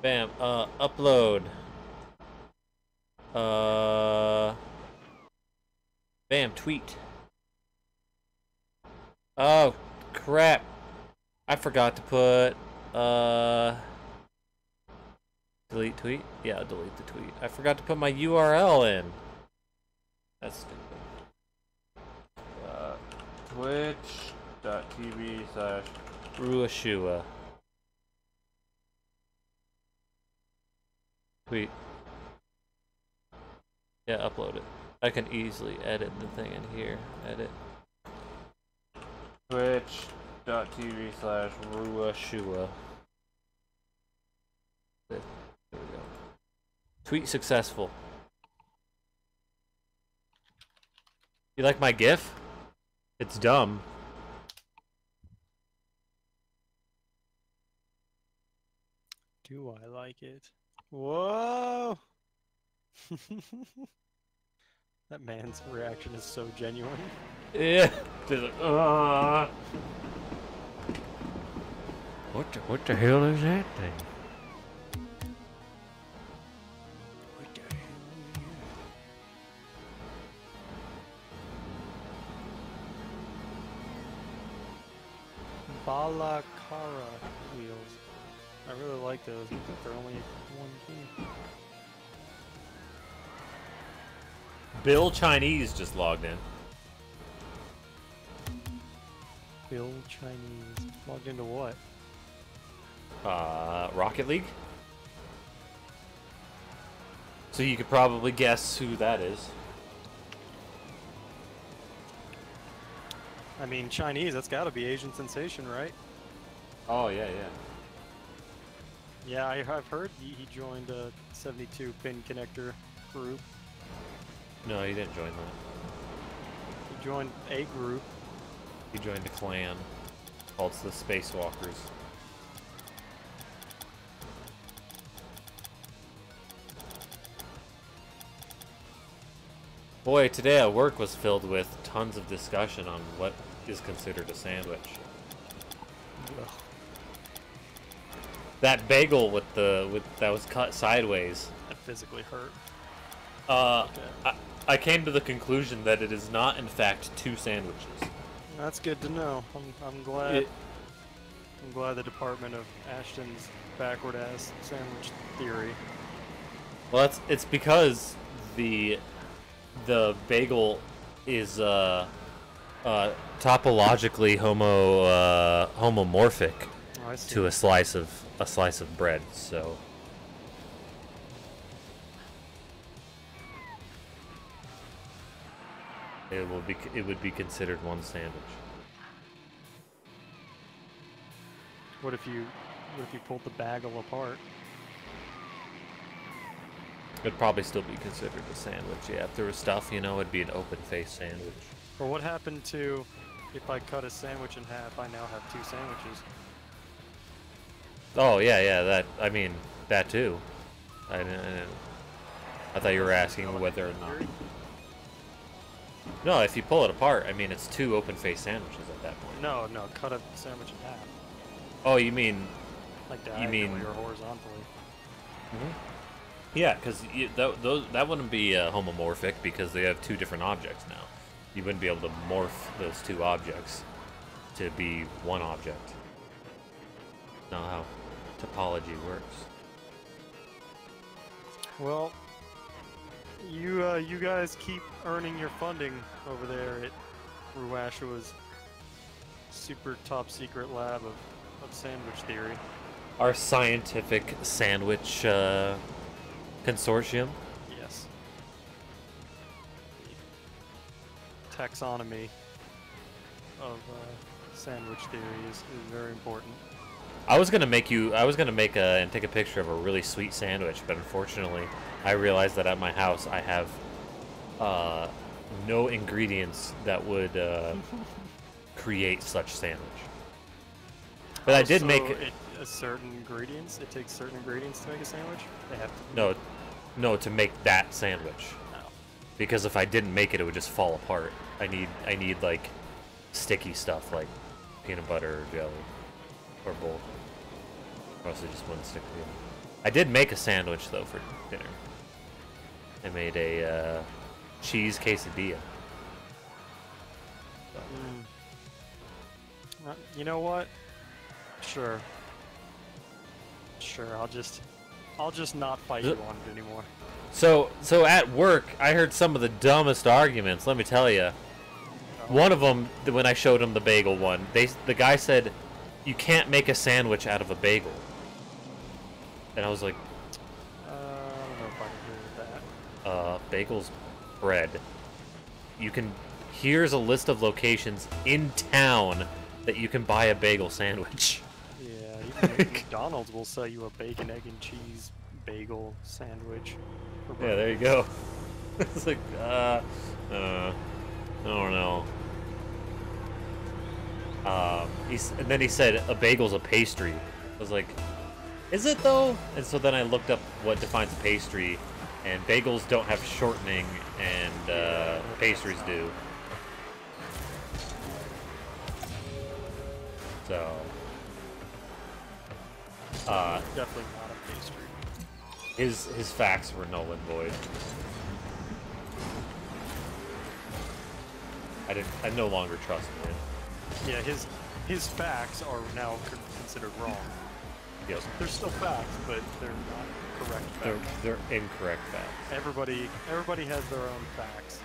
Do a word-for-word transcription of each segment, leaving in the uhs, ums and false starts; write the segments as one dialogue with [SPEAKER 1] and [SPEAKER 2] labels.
[SPEAKER 1] Bam. Uh, upload. Uh. Bam. Tweet. Oh, crap. I forgot to put. Uh. Delete tweet? Yeah, delete the tweet. I forgot to put my U R L in. That's stupid. Uh, Twitch.tv slash Ruashua. Tweet. Yeah, upload it. I can easily edit the thing in here. Edit. Twitch.tv slash Ruashua. There we go. Tweet successful. You like my GIF? It's dumb.
[SPEAKER 2] Do I like it? Whoa! That man's reaction is so genuine.
[SPEAKER 1] Yeah. Just like, uh. What the, what the hell is that thing?
[SPEAKER 2] What the hell? Balakara wheels. I really like those, but they're only one key.
[SPEAKER 1] Bill Chinese just logged in.
[SPEAKER 2] Bill Chinese. Logged into what?
[SPEAKER 1] Uh, Rocket League? So you could probably guess who that is.
[SPEAKER 2] I mean, Chinese, that's gotta be Asian Sensation, right?
[SPEAKER 1] Oh, yeah, yeah.
[SPEAKER 2] Yeah, I, I've heard he, he joined a seventy-two pin connector group.
[SPEAKER 1] No, he didn't join that.
[SPEAKER 2] He joined a group.
[SPEAKER 1] He joined a clan called the Spacewalkers. Boy, today at work was filled with tons of discussion on what is considered a sandwich.
[SPEAKER 2] Ugh.
[SPEAKER 1] That bagel with the with that was cut sideways.
[SPEAKER 2] That physically hurt.
[SPEAKER 1] Uh,
[SPEAKER 2] Okay.
[SPEAKER 1] I, I came to the conclusion that it is not, in fact, two sandwiches.
[SPEAKER 2] That's good to know. I'm, I'm glad.
[SPEAKER 1] It,
[SPEAKER 2] I'm glad the Department of Ashton's backward ass sandwich theory.
[SPEAKER 1] well, it's it's because the the bagel is uh, uh, topologically homo uh, homomorphic
[SPEAKER 2] Oh, I see.
[SPEAKER 1] to a slice of a slice of bread. So it will be it would be considered one sandwich.
[SPEAKER 2] What if you, what if you pulled the bagel apart?
[SPEAKER 1] It'd probably still be considered a sandwich. Yeah, if there was stuff, you know, it'd be an open-faced sandwich.
[SPEAKER 2] Or what happened to if I cut a sandwich in half? I now have two sandwiches.
[SPEAKER 1] Oh yeah, yeah. That I mean that too. I didn't. I, didn't, I thought you were asking whether or not. No, if you pull it apart, I mean it's two open-faced sandwiches at that point.
[SPEAKER 2] No, no, cut a sandwich in half,
[SPEAKER 1] Oh, you mean?
[SPEAKER 2] like
[SPEAKER 1] You
[SPEAKER 2] diagonally
[SPEAKER 1] mean-
[SPEAKER 2] or horizontally.
[SPEAKER 1] Yeah, because that those that wouldn't be uh, homomorphic because they have two different objects now. You wouldn't be able to morph those two objects to be one object. Not how topology works.
[SPEAKER 2] Well, you uh, you guys keep earning your funding over there at Ruashua's super top secret lab of, of sandwich theory.
[SPEAKER 1] Our scientific sandwich uh, consortium.
[SPEAKER 2] Yes. The taxonomy of uh, sandwich theory is, is very important.
[SPEAKER 1] I was gonna make you. I was gonna make a and take a picture of a really sweet sandwich, but unfortunately, I realized that at my house I have uh, no ingredients that would uh, create such sandwich. But I did
[SPEAKER 2] So
[SPEAKER 1] make
[SPEAKER 2] it, a certain ingredients. It takes certain ingredients to make a sandwich. They have to.
[SPEAKER 1] no, no to make that sandwich.
[SPEAKER 2] No.
[SPEAKER 1] Because if I didn't make it, it would just fall apart. I need I need like sticky stuff like peanut butter or jelly or both. Or else it just wouldn't stick together. I did make a sandwich though for dinner. I made a uh, cheese quesadilla. So.
[SPEAKER 2] Mm. Uh, you know what? Sure. Sure, I'll just I'll just not fight you on it anymore.
[SPEAKER 1] So, so at work, I heard some of the dumbest arguments. Let me tell you. One of them, when I showed him the bagel one, they the guy said, "You can't make a sandwich out of a bagel." And I was like,
[SPEAKER 2] uh, I don't know if I agree with that.
[SPEAKER 1] Uh, bagels, bread. You can. Here's a list of locations in town that you can buy a bagel sandwich.
[SPEAKER 2] Yeah, even McDonald's will sell you a bacon, egg, and cheese bagel sandwich.
[SPEAKER 1] Yeah, there you go. It's like, uh, uh, I don't know. Um, he's, and then he said a bagel's a pastry. I was like, is it though? And so then I looked up what defines a pastry, and bagels don't have shortening, and uh, pastries do. So, uh,
[SPEAKER 2] Definitely not a pastry.
[SPEAKER 1] his his facts were null and void. I didn't. I no longer trust him.
[SPEAKER 2] Yeah, his his facts are now con- considered wrong.
[SPEAKER 1] Yes,
[SPEAKER 2] They're still facts, but they're not correct facts.
[SPEAKER 1] they're they're incorrect facts.
[SPEAKER 2] Everybody everybody has their own facts.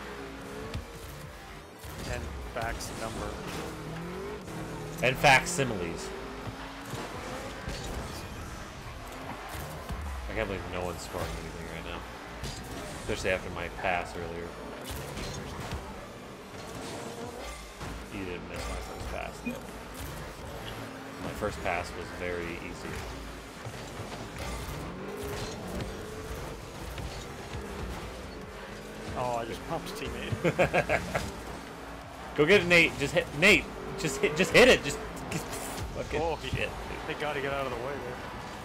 [SPEAKER 2] And facts number.
[SPEAKER 1] And facsimiles. I can't believe no one's scoring anything right now, especially after my pass earlier. You didn't miss my first pass, though. My first pass was very easy.
[SPEAKER 2] Oh, I just pumped teammate.
[SPEAKER 1] Go get it, Nate. Just hit Nate. Just hit. Just hit it. Just. just fucking
[SPEAKER 2] Oh,
[SPEAKER 1] shit.
[SPEAKER 2] yeah. They gotta get out of the way there.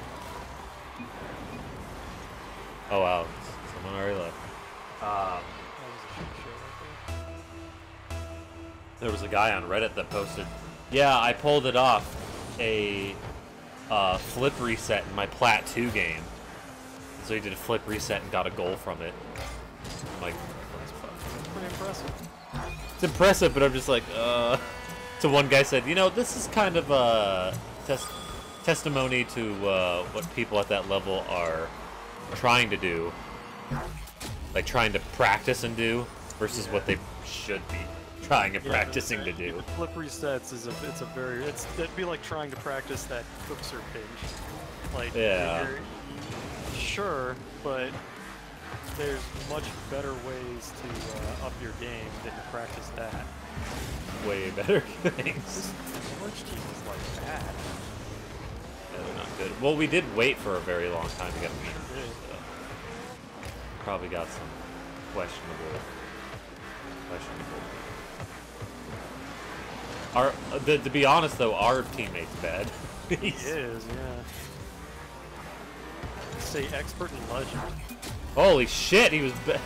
[SPEAKER 1] Oh wow, someone already left. Um,
[SPEAKER 2] That was a shit show right there.
[SPEAKER 1] there was a guy on Reddit that posted, "Yeah, I pulled it off a uh, flip reset in my Plat two game." So he did a flip reset and got a goal from it. I'm like,
[SPEAKER 2] That's fucking pretty impressive.
[SPEAKER 1] it's impressive, but I'm just like, uh. So one guy said, you know, this is kind of a tes- testimony to uh, what people at that level are trying to do, like trying to practice and do, versus
[SPEAKER 2] Yeah.
[SPEAKER 1] what they should be trying and
[SPEAKER 2] Yeah,
[SPEAKER 1] practicing
[SPEAKER 2] the,
[SPEAKER 1] to do.
[SPEAKER 2] The flip resets is a it's a very it's it'd be like trying to practice that Cookser pinch. Like
[SPEAKER 1] Yeah.
[SPEAKER 2] you're, sure, but there's much better ways to uh, up your game than to practice that.
[SPEAKER 1] Way better
[SPEAKER 2] This
[SPEAKER 1] things.
[SPEAKER 2] Orange team is like bad.
[SPEAKER 1] Yeah, they're not good. Well, we did wait for a very long time to get them in.
[SPEAKER 2] Sure did.
[SPEAKER 1] So probably got some questionable, questionable. Our, uh, the, to be honest though, our teammate's bad.
[SPEAKER 2] He
[SPEAKER 1] He's-
[SPEAKER 2] is, yeah. Say expert and legend.
[SPEAKER 1] Holy shit, he was bad.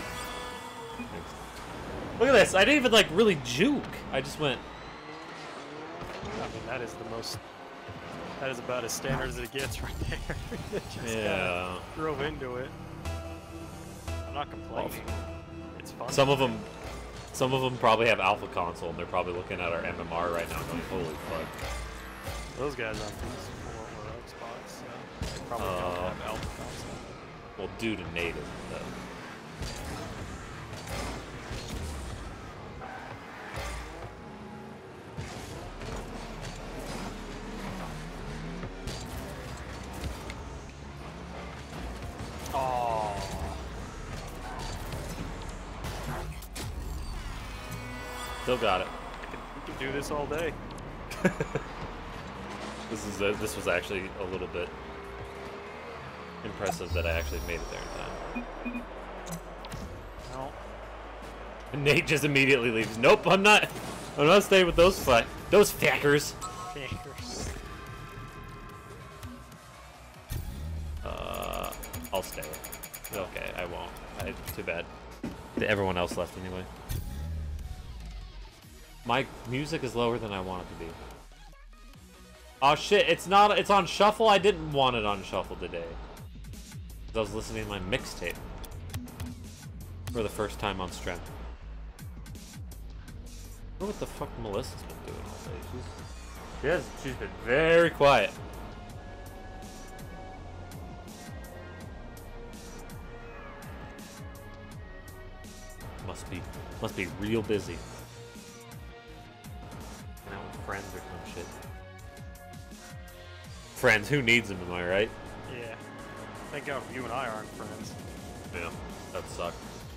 [SPEAKER 1] Look at this. I didn't even like really juke. I just went.
[SPEAKER 2] I mean, that is the most. That is about as standard as it gets right there. Just kinda
[SPEAKER 1] Yeah.
[SPEAKER 2] drove into it. I'm not complaining. It's fun.
[SPEAKER 1] Some of them, some of them probably have Alpha Console, and they're probably looking at our M M R right now, going, "Holy fuck!"
[SPEAKER 2] Those guys on P S four or Xbox, so they probably
[SPEAKER 1] Uh,
[SPEAKER 2] don't have Alpha Console.
[SPEAKER 1] Well, due to native though.
[SPEAKER 2] Oh.
[SPEAKER 1] Still got it.
[SPEAKER 2] We can do this all day.
[SPEAKER 1] This is a, this was actually a little bit impressive that I actually made it there in time.
[SPEAKER 2] No.
[SPEAKER 1] And Nate just immediately leaves. Nope, I'm not. I'm not staying with those fuck those fuckers. Uh, I'll stay. Okay, I won't. I, too bad. Everyone else left anyway. My music is lower than I want it to be. Oh shit! It's not. It's on shuffle. I didn't want it on shuffle today. I was listening to my mixtape for the first time on stream. I wonder what the fuck Melissa's been doing all day. She's, she has, she's been very quiet. Must be, must be real busy. And out with friends or some shit. Friends, who needs them, am I right?
[SPEAKER 2] Yeah. Thank God you and I aren't friends.
[SPEAKER 1] Yeah, that sucked.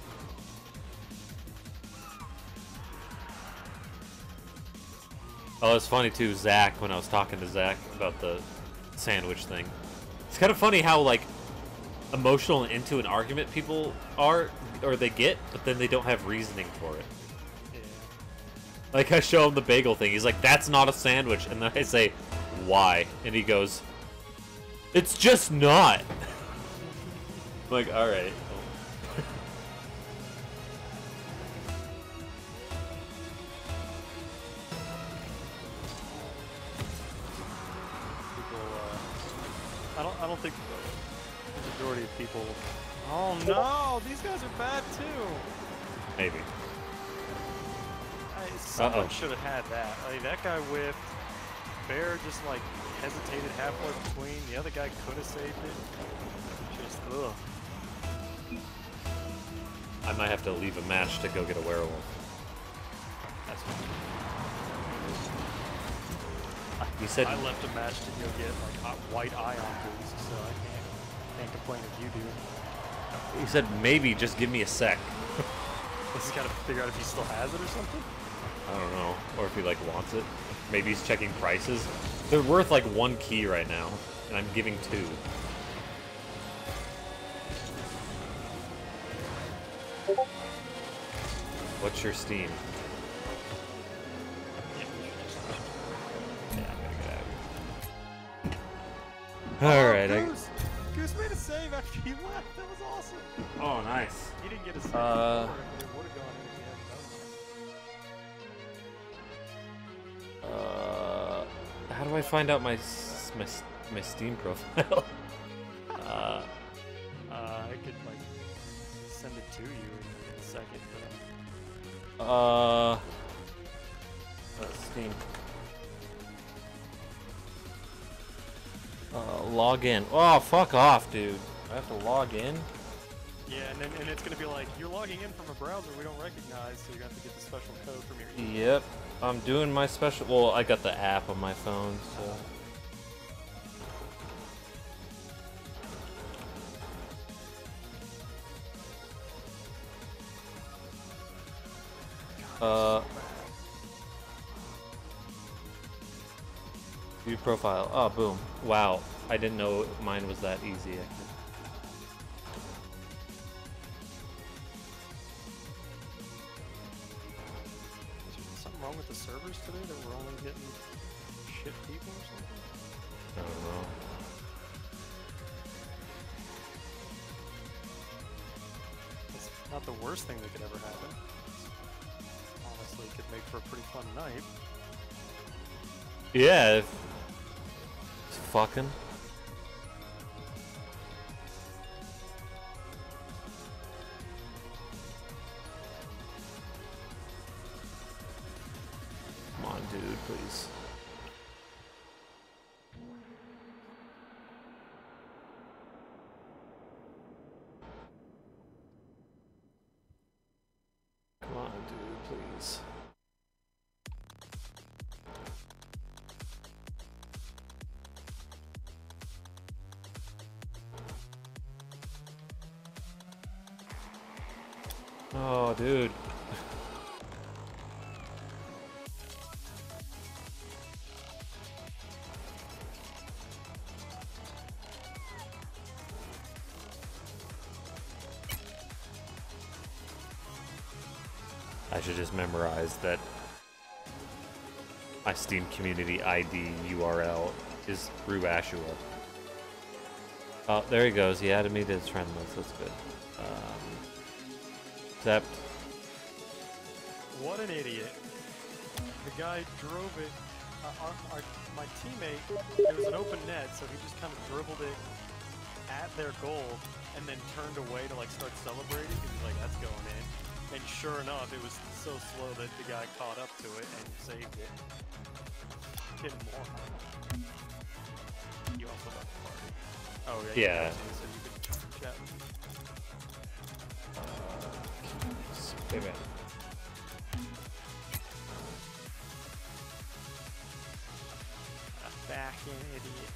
[SPEAKER 1] Oh, it's funny too, Zach, when I was talking to Zach about the sandwich thing. It's kind of funny how, like, emotional and into an argument people are, or they get, but then they don't have reasoning for it.
[SPEAKER 2] Yeah.
[SPEAKER 1] Like, I show him the bagel thing. He's like, that's not a sandwich. And then I say, why? And he goes, it's just not. I'm like, alright.
[SPEAKER 2] I don't. I don't think the majority of people. Oh no! These guys are bad too.
[SPEAKER 1] Maybe.
[SPEAKER 2] I, someone
[SPEAKER 1] Uh-oh.
[SPEAKER 2] should have had that. Like, that guy whiffed. Bear just like hesitated halfway between. The other guy could have saved it. Just ugh.
[SPEAKER 1] I might have to leave a match to go get a werewolf.
[SPEAKER 2] That's fine.
[SPEAKER 1] He said
[SPEAKER 2] I left a match to go get like hot white ion boost, so I can't can't complain if you do.
[SPEAKER 1] he said maybe just give me a sec.
[SPEAKER 2] He's got to figure out if he still has it or something.
[SPEAKER 1] I don't know, or if he like wants it. Maybe he's checking prices. They're worth like one key right now, and I'm giving two. What's your Steam? Yeah, I'm gonna get out of here. Alright,
[SPEAKER 2] oh,
[SPEAKER 1] I...
[SPEAKER 2] Goose! Goose made a save after he left. That was awesome.
[SPEAKER 1] Oh, nice.
[SPEAKER 2] He didn't get a save
[SPEAKER 1] Uh,
[SPEAKER 2] before, but it would have gone in if he hadn't done
[SPEAKER 1] Uh, how do I find out my s- my s- my Steam profile? uh,
[SPEAKER 2] that. Uh, I could like send it to you in a second, but
[SPEAKER 1] uh, uh, Steam. Uh, log in. Oh, fuck off, dude. I have to log in.
[SPEAKER 2] yeah, and then and it's gonna be like you're logging in from a browser we don't recognize, so you're gonna have to get the special code from your email.
[SPEAKER 1] Yep, I'm doing my special. Well, I got the app on my phone, so. Uh, view profile. Oh, boom. Wow. I didn't know mine was that easy.
[SPEAKER 2] Is there something wrong with the servers today that we're only getting shit people or something?
[SPEAKER 1] I don't know.
[SPEAKER 2] It's not the worst thing that could ever happen. Honestly, it could make for a pretty fun night.
[SPEAKER 1] Yeah. If it's fucking. Come on, dude, please. Come on, dude, please. Oh, dude. I should just memorize that my Steam community I D U R L is Rue Ashua. Oh, there he goes. He added me to his friend list. That's good. Um, accept.
[SPEAKER 2] What an idiot. The guy drove it. Uh, our, our, my teammate, there was an open net, so he just kind of dribbled it at their goal and then turned away to like start celebrating because he's like, that's going in. And sure enough, it was so slow that the guy caught up to it and saved it. Fucking moron. You also left the party. Oh yeah.
[SPEAKER 1] Yeah.
[SPEAKER 2] You said you could chat with me.
[SPEAKER 1] Wait a minute.
[SPEAKER 2] A backing idiot.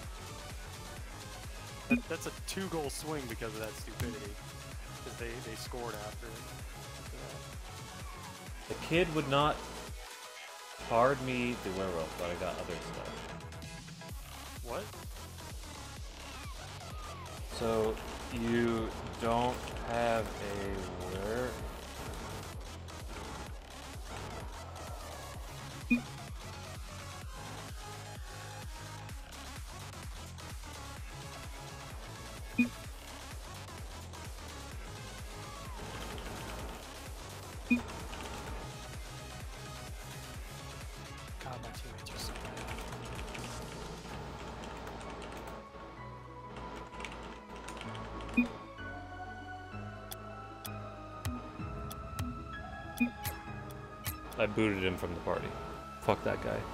[SPEAKER 2] That, that's a two-goal swing because of that stupidity. Because they, they scored after, after that.
[SPEAKER 1] The kid would not card me the werewolf, but I got other stuff.
[SPEAKER 2] What?
[SPEAKER 1] So you don't have a were.
[SPEAKER 2] God, my teammates are so bad.
[SPEAKER 1] I booted him from the party. Fuck that guy.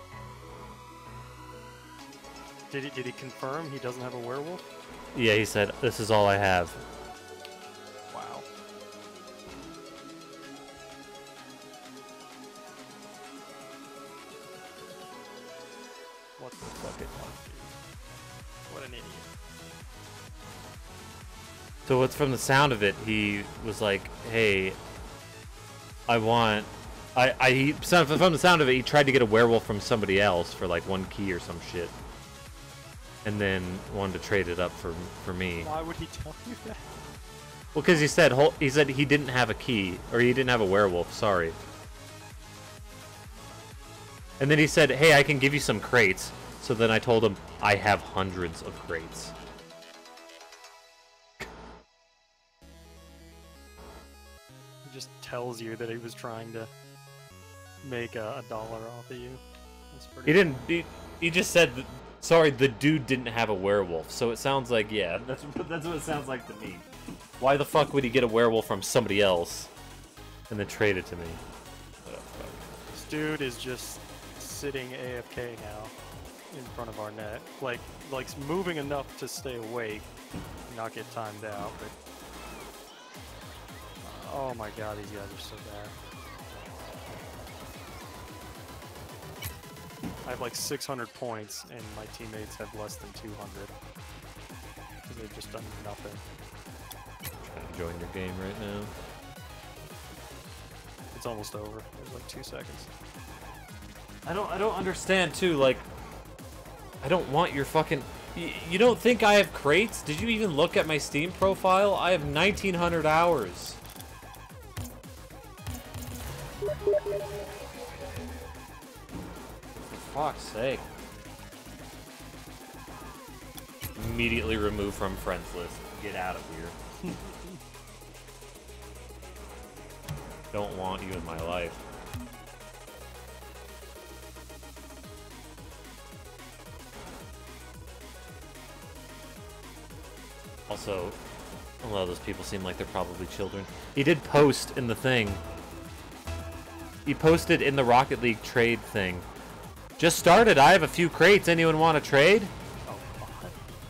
[SPEAKER 2] Did he, did he confirm he doesn't have a werewolf?
[SPEAKER 1] Yeah, he said, this is all I have.
[SPEAKER 2] Wow. What the fuck is that, dude? What an idiot.
[SPEAKER 1] So what's from the sound of it, he was like, hey, I want... I, I he, so from the sound of it, he tried to get a werewolf from somebody else for like one key or some shit. And then wanted to trade it up for for me.
[SPEAKER 2] Why would he tell you that?
[SPEAKER 1] Well, because he said he said he didn't have a key, or he didn't have a werewolf, sorry. And then he said, hey, I can give you some crates. So then I told him, I have hundreds of crates.
[SPEAKER 2] He just tells you that he was trying to make a, a dollar off of you. That's pretty
[SPEAKER 1] He didn't. He, he just said, that, sorry, the dude didn't have a werewolf. So it sounds like, yeah, that's that's what it sounds like to me. Why the fuck would he get a werewolf from somebody else and then trade it to me? Oh, fuck.
[SPEAKER 2] This dude is just sitting A F K now in front of our net. Like, like moving enough to stay awake, not get timed out, but... Oh my god, these guys are so bad. I have like six hundred points, and my teammates have less than two hundred. Because they've just done nothing.
[SPEAKER 1] Trying to join your game right now.
[SPEAKER 2] It's almost over. There's like two seconds.
[SPEAKER 1] I don't. I don't understand too. Like, I don't want your fucking. Y you don't think I have crates? Did you even look at my Steam profile? I have nineteen hundred hours. For fuck's sake. Immediately removed from friends list. Get out of here. Don't want you in my life. Also, a lot of those people seem like they're probably children. He did post in the thing. He posted in the Rocket League trade thing. Just started. I have a few crates. Anyone want to trade?
[SPEAKER 2] Oh, God.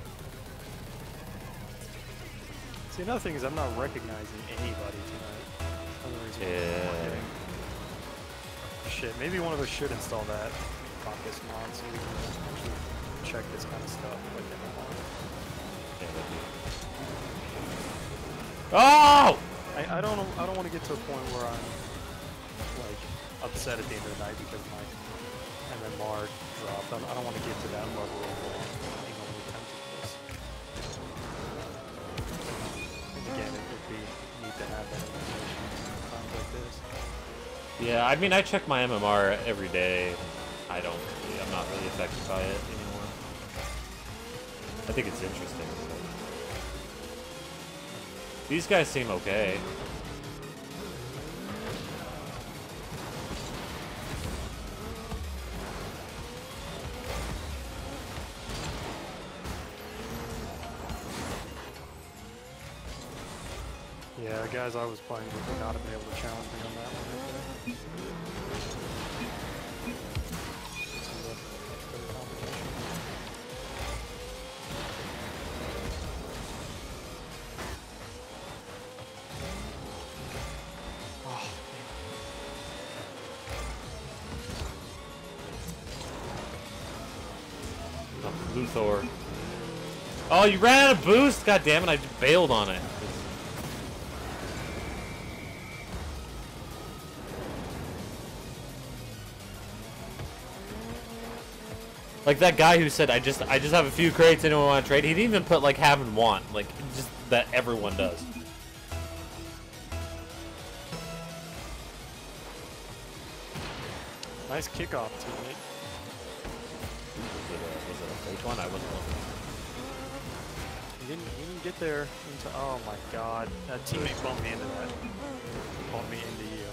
[SPEAKER 2] See, another thing is I'm not recognizing anybody tonight. Another reason why I'm not
[SPEAKER 1] Yeah.
[SPEAKER 2] getting- Shit, maybe one of us should install that Focus mod so we can actually check this kind of stuff. Like M M R.
[SPEAKER 1] Yeah, that'd be... Oh!
[SPEAKER 2] I, I don't know, I don't want to get to a point where I'm like upset at the end of the night because my M M R dropped. I, I don't want to get to that level of uh, being only tempted to this. And again, it would be neat to have that information in times like this.
[SPEAKER 1] Yeah, I mean, I check my M M R every day. I don't really, I'm not really affected by it anymore. I think it's interesting. But... These guys seem okay.
[SPEAKER 2] Yeah, the guys I was playing with would not have been able to challenge me on that one right there. Some of the much better competition. Oh,
[SPEAKER 1] Oh, Luthor. Oh, you ran out of boost? God damn it, I just bailed on it. Like that guy who said, I just I just have a few crates, anyone want to trade? He didn't even put like have and want. Like, just that everyone does.
[SPEAKER 2] nice kickoff, teammate.
[SPEAKER 1] Was it a, was it a fake one? I wasn't looking.
[SPEAKER 2] He didn't, he didn't get there into. Oh my god. That teammate bumped me into that. Bumped me into you.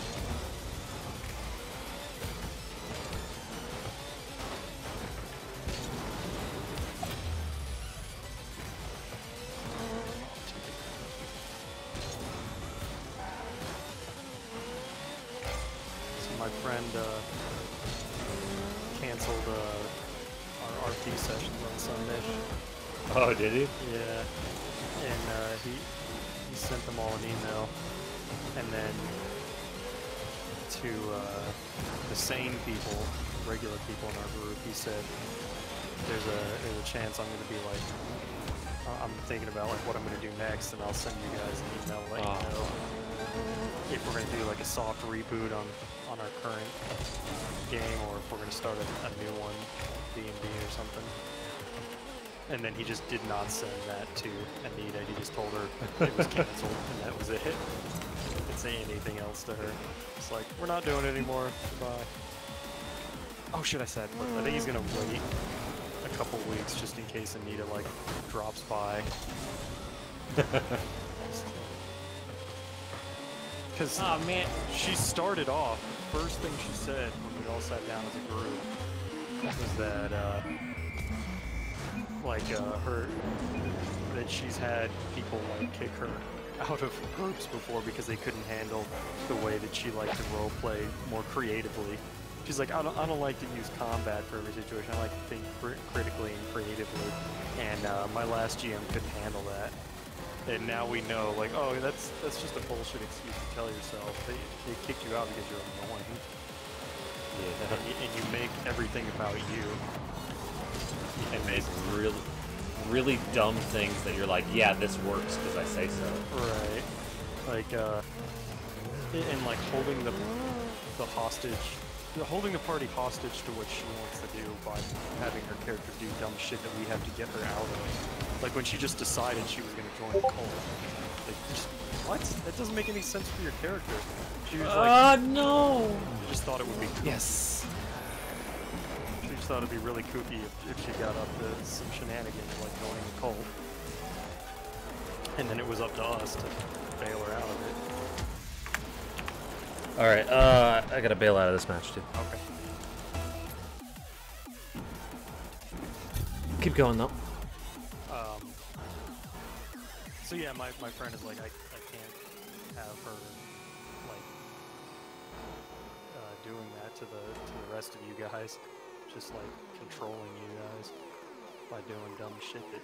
[SPEAKER 2] So my friend uh, canceled uh, our R P sessions on Sunday.
[SPEAKER 1] Oh, did he?
[SPEAKER 2] Yeah, and uh, he he sent them all an email, and then to uh, the sane people, regular people in our group, he said, "There's a there's a chance I'm going to be like, uh, I'm thinking about like what I'm going to do next, and I'll send you guys an email letting
[SPEAKER 1] Oh.
[SPEAKER 2] you know if we're going to do like a soft reboot on on our current game, or if we're going to start a, a new one, D and D or something." And then he just did not send that to Anita. He just told her it was canceled, and that was it. Didn't say anything else to her. It's like, we're not doing it anymore. Goodbye. Oh shit, I said. But I think he's gonna wait a couple weeks just in case Anita like drops by. Because
[SPEAKER 1] Oh man.
[SPEAKER 2] she started off. The first thing she said when we all sat down as a group was that. Uh, like uh, her, that she's had people like kick her out of groups before because they couldn't handle the way that she liked to roleplay more creatively. She's like, I don't, I don't like to use combat for every situation. I like to think cr critically and creatively. And uh, my last G M couldn't handle that. And now we know, like, oh, that's that's just a bullshit excuse to tell yourself. They they kicked you out because you're annoying.
[SPEAKER 1] Yeah.
[SPEAKER 2] And you, and you make everything about you.
[SPEAKER 1] And make really, really dumb things that you're like, yeah, this works because I say so.
[SPEAKER 2] Right. Like, uh, and and, like holding the the hostage, holding the party hostage to what she wants to do by having her character do dumb shit that we have to get her out of. Like when she just decided she was gonna join the cult. Like, just, what? That doesn't make any sense for your character. She was like,
[SPEAKER 1] Ah, no.
[SPEAKER 2] she just thought it would be cool.
[SPEAKER 1] Yes.
[SPEAKER 2] She just thought it'd be really kooky if, if she got up to some shenanigans like joining the cult. And then it was up to us to bail her out of it.
[SPEAKER 1] All right. Uh, I gotta bail out of this match too.
[SPEAKER 2] Okay.
[SPEAKER 1] Keep going though.
[SPEAKER 2] Um, so yeah, my, my friend is like, I, I can't have her like uh, doing that to the to the rest of you guys, just like controlling you guys by doing dumb shit that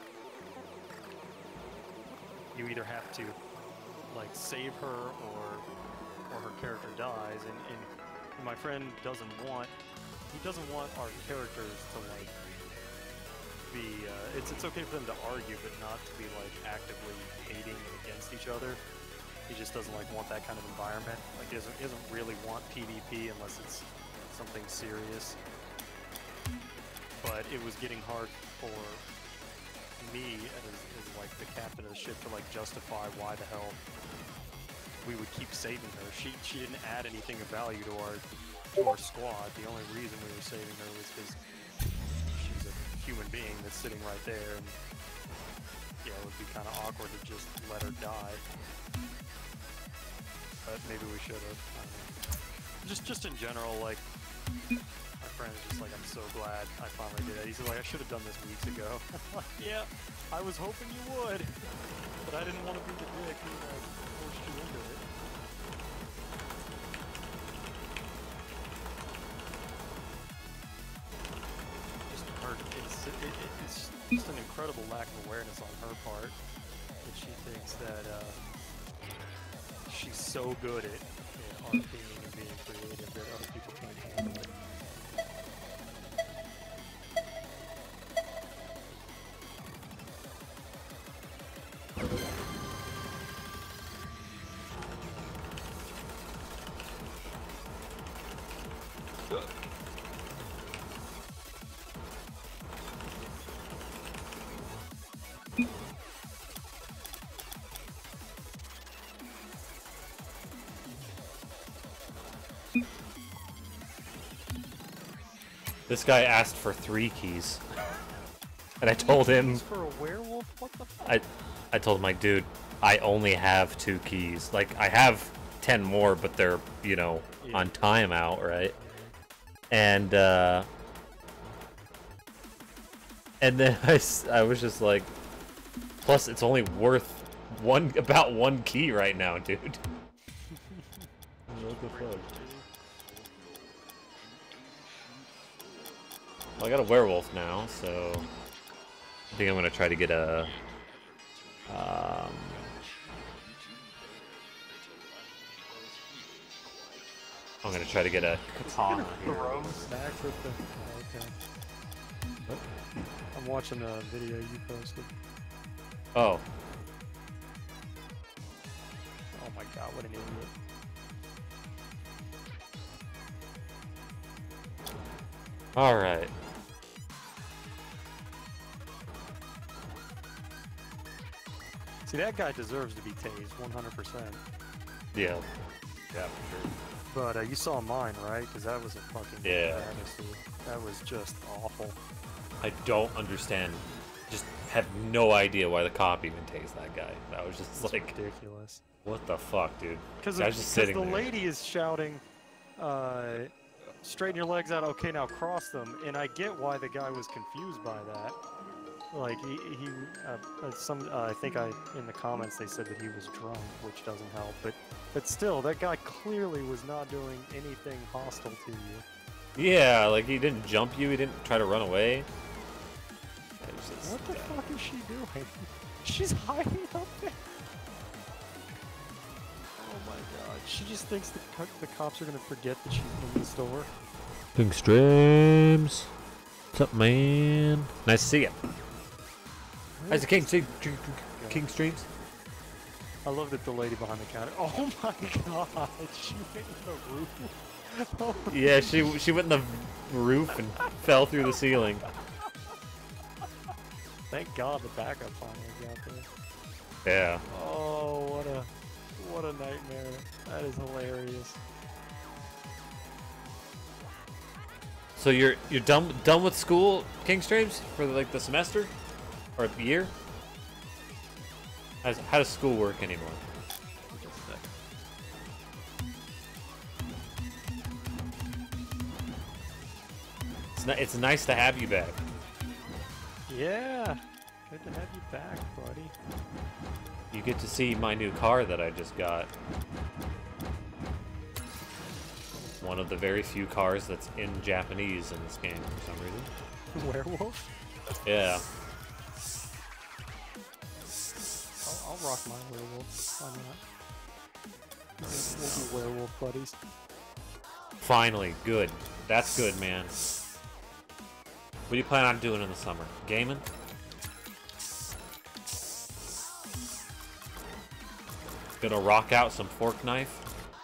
[SPEAKER 2] you either have to like save her or or her character dies, and, and my friend doesn't want he doesn't want our characters to like be uh, it's it's okay for them to argue, but not to be like actively hating against each other. He just doesn't like want that kind of environment. Like he doesn't, he doesn't really want PvP unless it's something serious. But it was getting hard for me as, as like the captain of the ship to like justify why the hell we would keep saving her. She she didn't add anything of value to our to our squad. The only reason we were saving her was because she's a human being that's sitting right there, and yeah, it would be kind of awkward to just let her die. But maybe we should have. Just just in general, like my friend is just like, I'm so glad I finally did it. He's like, I should have done this weeks ago. I'm like, yeah, I was hoping you would, but I didn't want to be the dick. You know? incredible lack of awareness on her part that she thinks that uh, she's so good at, at RPing and being creative that other people can't handle it.
[SPEAKER 1] This guy asked for three keys, and I told him.
[SPEAKER 2] For a werewolf? What the fuck?
[SPEAKER 1] I, I told him, like, dude, I only have two keys. Like, I have ten more, but they're, you know, yeah. on timeout, right? And uh, and then I, I was just like, plus it's only worth one about one key right now, dude. What the fuck? Well, I got a werewolf now, so I think I'm gonna try to get a. Um, I'm gonna try to get a katana here.
[SPEAKER 2] Throw stacks at the. Oh, okay.
[SPEAKER 1] What?
[SPEAKER 2] I'm watching a video you posted.
[SPEAKER 1] Oh.
[SPEAKER 2] Oh my god, what an idiot.
[SPEAKER 1] Alright.
[SPEAKER 2] See, that guy deserves to be tased, one hundred percent.
[SPEAKER 1] Yeah. Yeah, for sure.
[SPEAKER 2] But uh, you saw mine, right? Because that was a fucking
[SPEAKER 1] yeah.
[SPEAKER 2] travesty. That was just awful.
[SPEAKER 1] I don't understand. Just have no idea why the cop even tased that guy. That was just
[SPEAKER 2] That's
[SPEAKER 1] like
[SPEAKER 2] ridiculous.
[SPEAKER 1] What the fuck, dude?
[SPEAKER 2] Because
[SPEAKER 1] just sitting
[SPEAKER 2] the
[SPEAKER 1] there.
[SPEAKER 2] lady is shouting, uh, "Straighten your legs out." Okay, now cross them. And I get why the guy was confused by that. Like he, he uh, some, uh, I think I in the comments they said that he was drunk, which doesn't help. But, but still, that guy clearly was not doing anything hostile to you.
[SPEAKER 1] Yeah, like he didn't jump you. He didn't try to run away. Just,
[SPEAKER 2] what the
[SPEAKER 1] yeah.
[SPEAKER 2] fuck is she doing? She's hiding up there. Oh my god! She just thinks the co the cops are gonna forget that she's in the store.
[SPEAKER 1] King Streams, what's up, man? Nice to see you. How's the King, King, King Streams?
[SPEAKER 2] I love that the lady behind the counter. Oh my god, she went in the roof. Oh
[SPEAKER 1] yeah, she she went in the roof and fell through the ceiling.
[SPEAKER 2] Thank God the backup finally got there.
[SPEAKER 1] Yeah.
[SPEAKER 2] Oh, what a what a nightmare. That is hilarious.
[SPEAKER 1] So you're you're done done with school, King Streams, for like the semester or the year? How's, how does school work anymore? It's ni it's nice to have you back.
[SPEAKER 2] Yeah, good to have you back, buddy.
[SPEAKER 1] You get to see my new car that I just got. One of the very few cars that's in Japanese in this game for some reason.
[SPEAKER 2] Werewolf?
[SPEAKER 1] Yeah.
[SPEAKER 2] I'll, I'll rock my werewolf. Why not? We'll be werewolf buddies.
[SPEAKER 1] Finally, good. That's good, man. What do you plan on doing in the summer? Gaming? Gonna rock out some fork knife?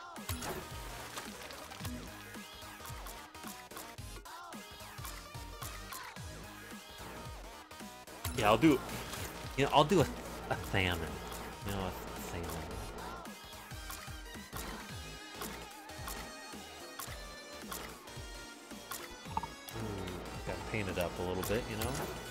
[SPEAKER 1] Yeah, I'll do. You know, I'll do a, a salmon. You know, a salmon. Got to paint it up a little bit, you know.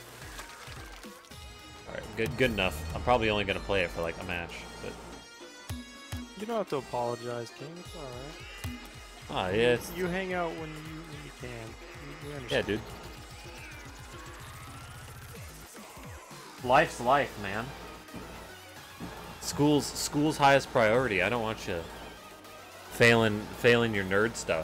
[SPEAKER 1] All right, good, good enough. I'm probably only gonna play it for like a match, but.
[SPEAKER 2] You don't have to apologize, King. It's all right.
[SPEAKER 1] Ah, yeah. It's...
[SPEAKER 2] You hang out when you when you can. You, you
[SPEAKER 1] yeah,
[SPEAKER 2] understand.
[SPEAKER 1] dude. Life's life, man. School's school's highest priority. I don't want you failing failing your nerd stuff.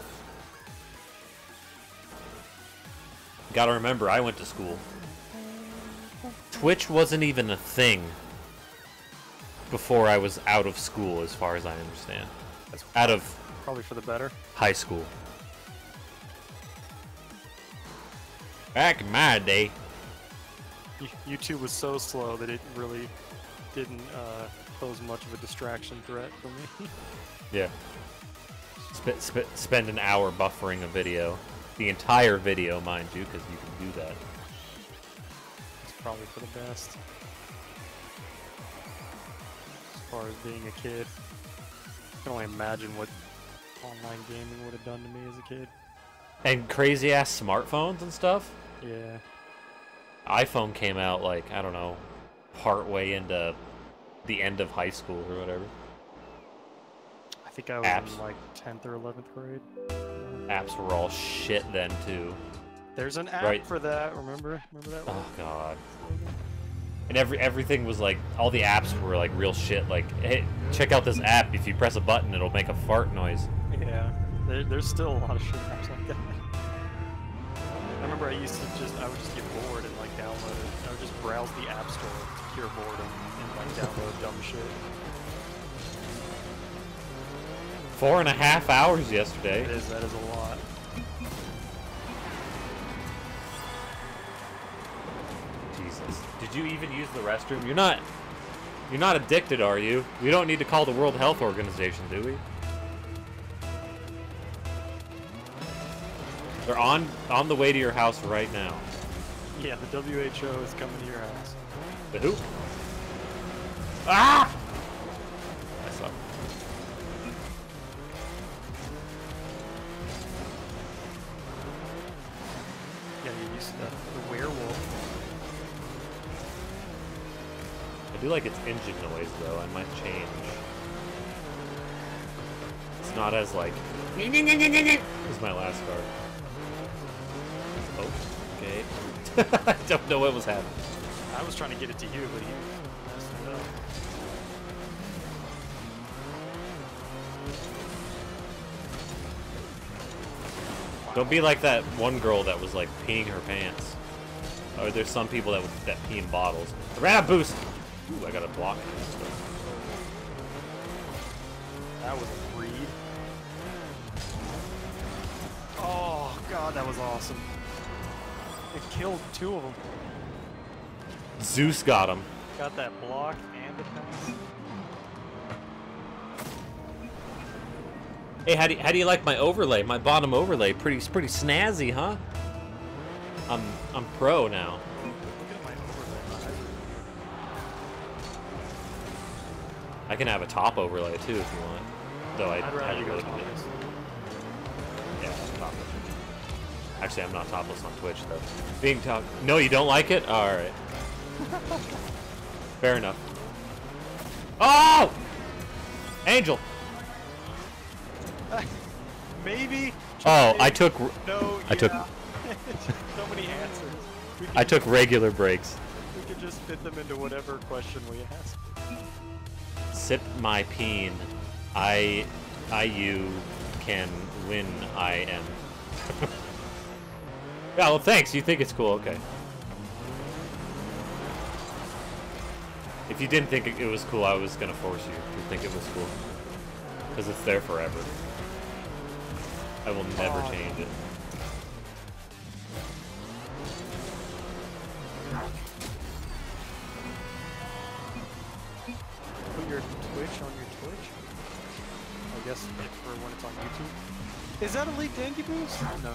[SPEAKER 1] Gotta remember, I went to school. Twitch wasn't even a thing before I was out of school, as far as I understand.
[SPEAKER 2] That's
[SPEAKER 1] Out of
[SPEAKER 2] probably for the better.
[SPEAKER 1] high school. Back in my day.
[SPEAKER 2] Y- YouTube was so slow that it really didn't uh, pose much of a distraction threat for me.
[SPEAKER 1] Yeah. Sp sp spend an hour buffering a video. The entire video, mind you, because you can do that.
[SPEAKER 2] It's probably for the best. As far as being a kid, I can only imagine what online gaming would have done to me as a kid.
[SPEAKER 1] And crazy ass smartphones and stuff.
[SPEAKER 2] Yeah.
[SPEAKER 1] iPhone came out like, I don't know, part way into the end of high school or whatever.
[SPEAKER 2] I think I was
[SPEAKER 1] Apps.
[SPEAKER 2] in like tenth or eleventh grade.
[SPEAKER 1] Apps were all shit then too.
[SPEAKER 2] There's an app
[SPEAKER 1] Right.
[SPEAKER 2] for that, remember? Remember that one?
[SPEAKER 1] Oh god. And every everything was like, all the apps were like real shit. Like, hey, check out this app. If you press a button, it'll make a fart noise.
[SPEAKER 2] Yeah. There, there's still a lot of shit apps like that. I remember I used to just, I would just get bored and like download it. I would just browse the app store to cure boredom and like download dumb shit.
[SPEAKER 1] Four and a half hours yesterday.
[SPEAKER 2] It is, that is a lot.
[SPEAKER 1] Jesus. Did you even use the restroom? You're not You're not addicted, are you? We don't need to call the World Health Organization, do we? They're on on the way to your house right now.
[SPEAKER 2] Yeah, the W H O is coming to your house.
[SPEAKER 1] The who? Ah! I suck.
[SPEAKER 2] Yeah, you used to the werewolf.
[SPEAKER 1] I do like its engine noise though. I might change. It's not as like as my last card. Oh, okay. I don't know what was happening.
[SPEAKER 2] I was trying to get it to you, but you messed it up.
[SPEAKER 1] Don't be like that one girl that was like peeing her pants. Or there's some people that would that pee in bottles. I ran out of boost. Ooh, I got a block.
[SPEAKER 2] That was a read. Oh god, that was awesome. It killed two of them.
[SPEAKER 1] Zeus got him.
[SPEAKER 2] Got that block and the pass.
[SPEAKER 1] Hey, how do you, how do you like my overlay? My bottom overlay, pretty pretty snazzy, huh? I'm I'm pro now.
[SPEAKER 2] Look at my overlay.
[SPEAKER 1] I can have a top overlay too if you want. Though I
[SPEAKER 2] I'd rather
[SPEAKER 1] had
[SPEAKER 2] you
[SPEAKER 1] to
[SPEAKER 2] go
[SPEAKER 1] look at it.
[SPEAKER 2] topless.
[SPEAKER 1] Yeah, I'm topless. Actually, I'm not topless on Twitch though. Being top. No, you don't like it? All right. Fair enough. Oh! Angel.
[SPEAKER 2] Maybe.
[SPEAKER 1] Oh,
[SPEAKER 2] maybe.
[SPEAKER 1] I took
[SPEAKER 2] No.
[SPEAKER 1] I took-
[SPEAKER 2] yeah. So many answers. We could
[SPEAKER 1] I took
[SPEAKER 2] just-
[SPEAKER 1] regular breaks.
[SPEAKER 2] We could just fit them into whatever question we ask.
[SPEAKER 1] Sip my peen. I I you can win I am. Yeah, well thanks. You think it's cool, okay. If you didn't think it was cool, I was gonna force you to think it was cool. Because it's there forever. I will never
[SPEAKER 2] Aw.
[SPEAKER 1] change it.
[SPEAKER 2] Put your Twitch on your Twitch? I guess if for when it's on YouTube. Is that Elite Dengue Boost? No.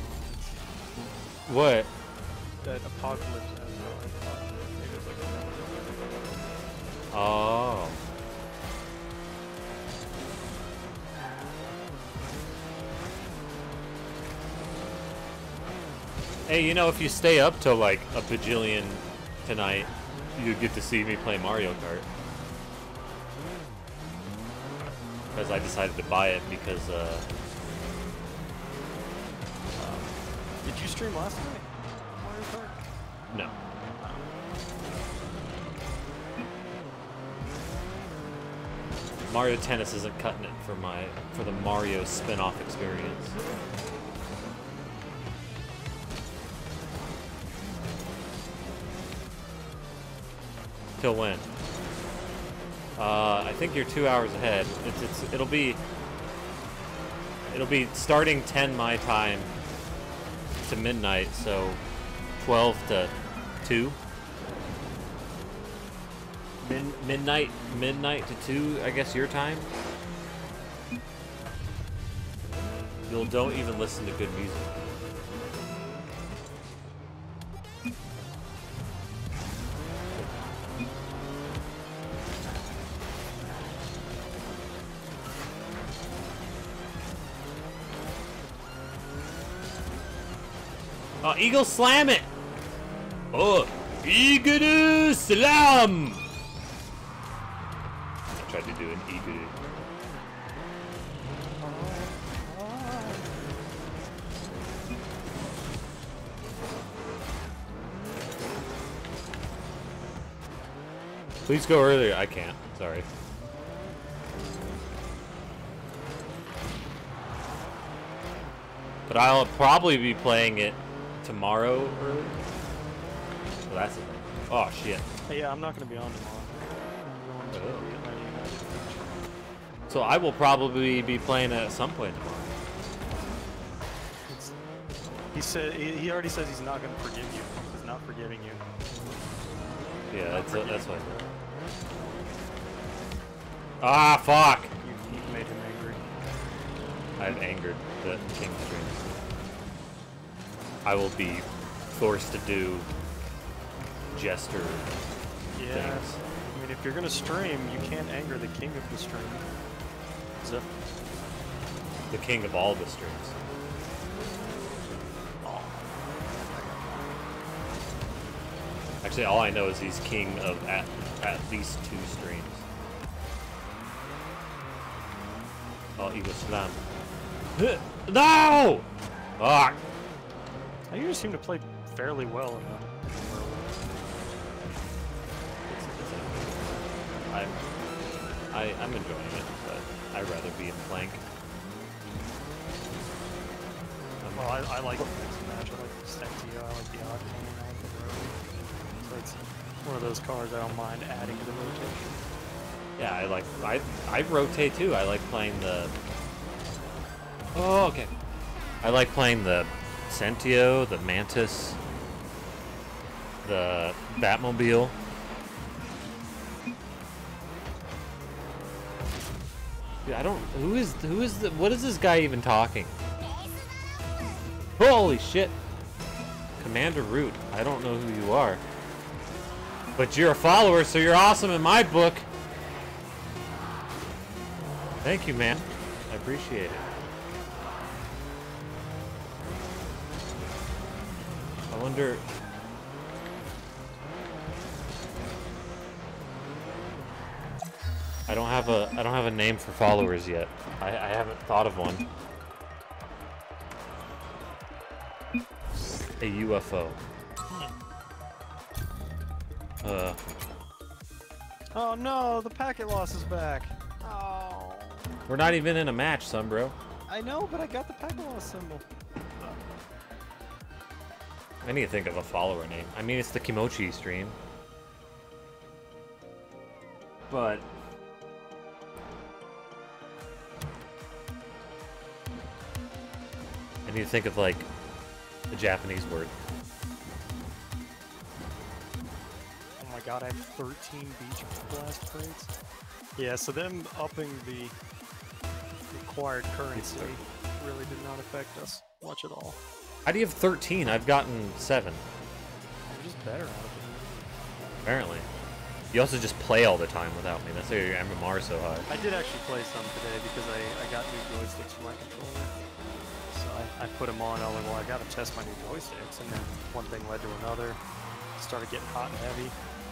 [SPEAKER 1] What?
[SPEAKER 2] That Apocalypse has no. I thought maybe it's like a-
[SPEAKER 1] Oh. Hey, you know, if you stay up till like a bajillion tonight, you get to see me play Mario Kart. Because I decided to buy it because, uh...
[SPEAKER 2] Did you stream last night? Mario Kart?
[SPEAKER 1] no. Mario Tennis isn't cutting it for my for the Mario spin-off experience. Till when? Uh, I think you're two hours ahead. It's, it's it'll be it'll be starting ten my time to midnight, so twelve to two. Min midnight midnight to two, I guess your time. You'll don't even listen to good music. Oh, Eagle slam it! Oh, Eagle slam! I tried to do an Eagle. Please go earlier. I can't. Sorry. But I'll probably be playing it tomorrow early. So that's the thing. Oh shit.
[SPEAKER 2] Hey, yeah, I'm not gonna be on tomorrow. I'm going to
[SPEAKER 1] Oh.
[SPEAKER 2] the Atlanta United match.
[SPEAKER 1] So I will probably be playing it at some point tomorrow.
[SPEAKER 2] It's, he said he, he already says he's not gonna forgive you. He's not forgiving you.
[SPEAKER 1] Yeah, that's uh, that's what. Ah, fuck!
[SPEAKER 2] You've, you've made him angry.
[SPEAKER 1] I've angered the king strings. I will be forced to do jester
[SPEAKER 2] Yeah.
[SPEAKER 1] things.
[SPEAKER 2] I mean, if you're gonna stream, you can't anger the king of the stream. So,
[SPEAKER 1] The king of all the strings. Actually, all I know is he's king of at, at least two streams. Oh, Eagle Slam. No! Fuck!
[SPEAKER 2] I usually seem to play fairly well in them.
[SPEAKER 1] I'm, I, I'm enjoying it, but I'd rather be in flank.
[SPEAKER 2] Well, I, I like the next match. I like the Stentio, I like the Octane, I like the Rogue. So it's one of those cards I don't mind adding to the rotation.
[SPEAKER 1] Yeah, I like, I, I rotate too. I like playing the, oh, okay. I like playing the Sentio, the Mantis, the Batmobile. Dude, I don't, who is, who is the, what is this guy even talking? Holy shit. Commander Root, I don't know who you are. But you're a follower, so you're awesome in my book. Thank you, man. I appreciate it. I wonder... I don't have a I don't have a name for followers yet. I, I haven't thought of one. A U F O. Uh.
[SPEAKER 2] Oh no, the packet loss is back. Oh.
[SPEAKER 1] We're not even in a match, son, bro.
[SPEAKER 2] I know, but I got the packet loss symbol.
[SPEAKER 1] I need to think of a follower name. I mean, it's the Kimochi stream. But... I need to think of, like, a Japanese word.
[SPEAKER 2] Oh my god, I have thirteen Beach Blast crates. Yeah, so them upping the required currency really did not affect us much at all.
[SPEAKER 1] How do you have thirteen? I've gotten seven.
[SPEAKER 2] I'm just better at it.
[SPEAKER 1] Apparently. You also just play all the time without me. That's why your M M R is so high.
[SPEAKER 2] I did actually play some today because I, I got new joysticks for my controller. So I, I put them on, I was like, well, I gotta test my new joysticks, and then one thing led to another. Started getting hot and heavy.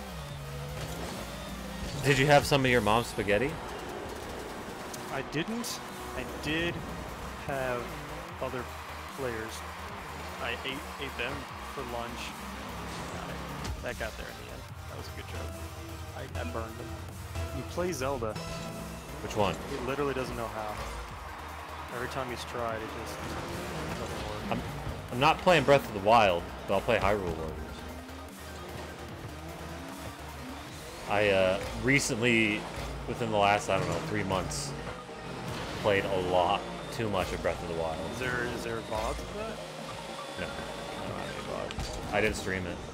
[SPEAKER 1] Did you have some of your mom's spaghetti?
[SPEAKER 2] I didn't. I did have other players. I ate, ate them for lunch. I, that got there in the end. That was a good joke. I, I burned them. You play Zelda.
[SPEAKER 1] Which one?
[SPEAKER 2] He literally doesn't know how. Every time he's tried, it just doesn't work.
[SPEAKER 1] I'm, I'm not playing Breath of the Wild, but I'll play Hyrule Warriors. I uh, recently, within the last, I don't know, three months, played a lot too much of Breath of the Wild.
[SPEAKER 2] Is there is there V O Ds of that?
[SPEAKER 1] No, I don't have any V O Ds. I didn't stream it.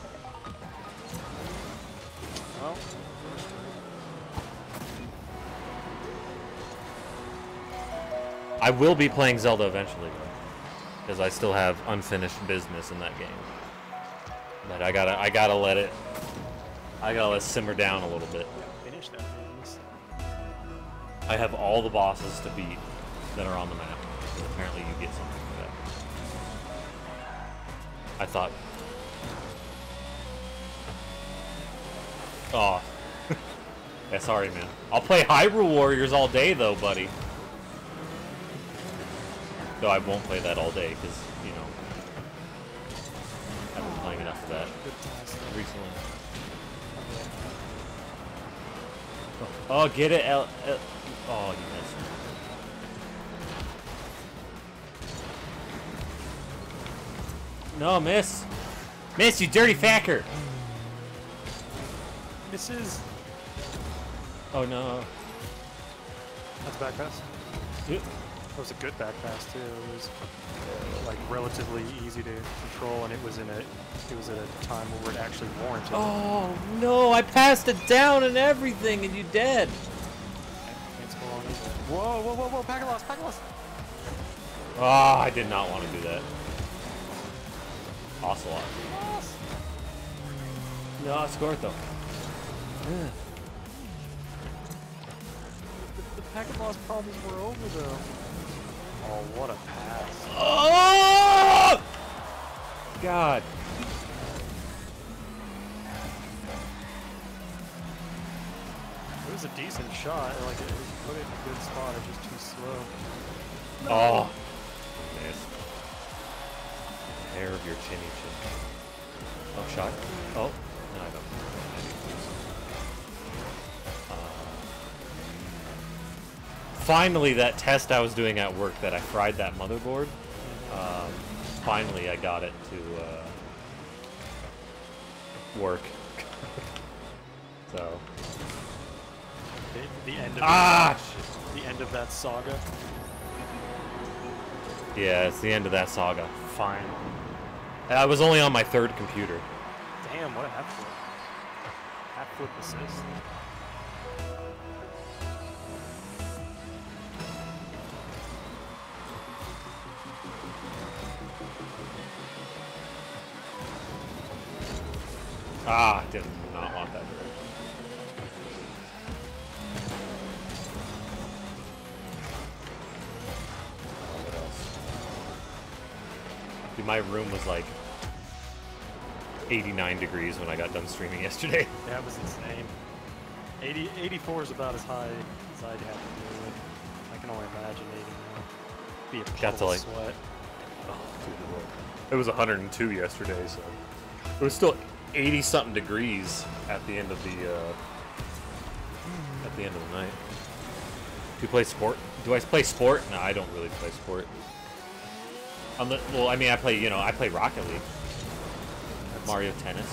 [SPEAKER 2] Well,
[SPEAKER 1] I will be playing Zelda eventually, though, because I still have unfinished business in that game. But I gotta, I gotta let it, I gotta let it simmer down a little bit.
[SPEAKER 2] finish that business.
[SPEAKER 1] I have all the bosses to beat that are on the map. So apparently, you get something for that. I thought. Oh. Yeah, sorry, man. I'll play Hyrule Warriors all day, though, buddy. Though I won't play that all day, because, you know, I've been playing enough of that recently. Oh, get it, L. L oh, you missed. No, miss. Miss, you dirty facker.
[SPEAKER 2] Misses.
[SPEAKER 1] Oh, no.
[SPEAKER 2] That's back pass.
[SPEAKER 1] Yep.
[SPEAKER 2] That was a good back pass too. It was like relatively easy to control, and it was in a it was at a time where it actually warranted.
[SPEAKER 1] Oh no! I passed it down and everything, and you dead.
[SPEAKER 2] Can't score on it. Whoa, whoa, whoa, whoa! Packet loss, packet loss.
[SPEAKER 1] Oh, I did not want to do that. Ocelot. No, I scored though.
[SPEAKER 2] The, the packet loss problems were over though. Oh, what a pass.
[SPEAKER 1] Oh! God.
[SPEAKER 2] It was a decent shot. Like it, it put it in a good spot. It's just too slow. No.
[SPEAKER 1] Oh. Miss. Hair of your chinny chin. Oh, shot. Oh. No, I don't. Finally, that test I was doing at work that I fried that motherboard, um, finally I got it to uh, work. So.
[SPEAKER 2] The, the end of
[SPEAKER 1] Ah!
[SPEAKER 2] that, the end of that saga.
[SPEAKER 1] Yeah, it's the end of that saga. Fine. I was only on my third computer.
[SPEAKER 2] Damn, what a half flip. Half flip assist.
[SPEAKER 1] Ah, did not want that direction. What else? Dude, my room was like eighty-nine degrees when I got done streaming yesterday.
[SPEAKER 2] Yeah, it was insane. eighty, eighty-four is about as high as I'd have to deal with. I can only imagine eighty-one. Be a puddle
[SPEAKER 1] Got to, like-
[SPEAKER 2] of sweat.
[SPEAKER 1] Oh, dude, it was one hundred two yesterday, so it was still eighty something degrees at the end of the uh, at the end of the night. Do you play sport? Do I play sport? No, I don't really play sport. On the, well, I mean, I play. You know, I play Rocket League, Mario Tennis.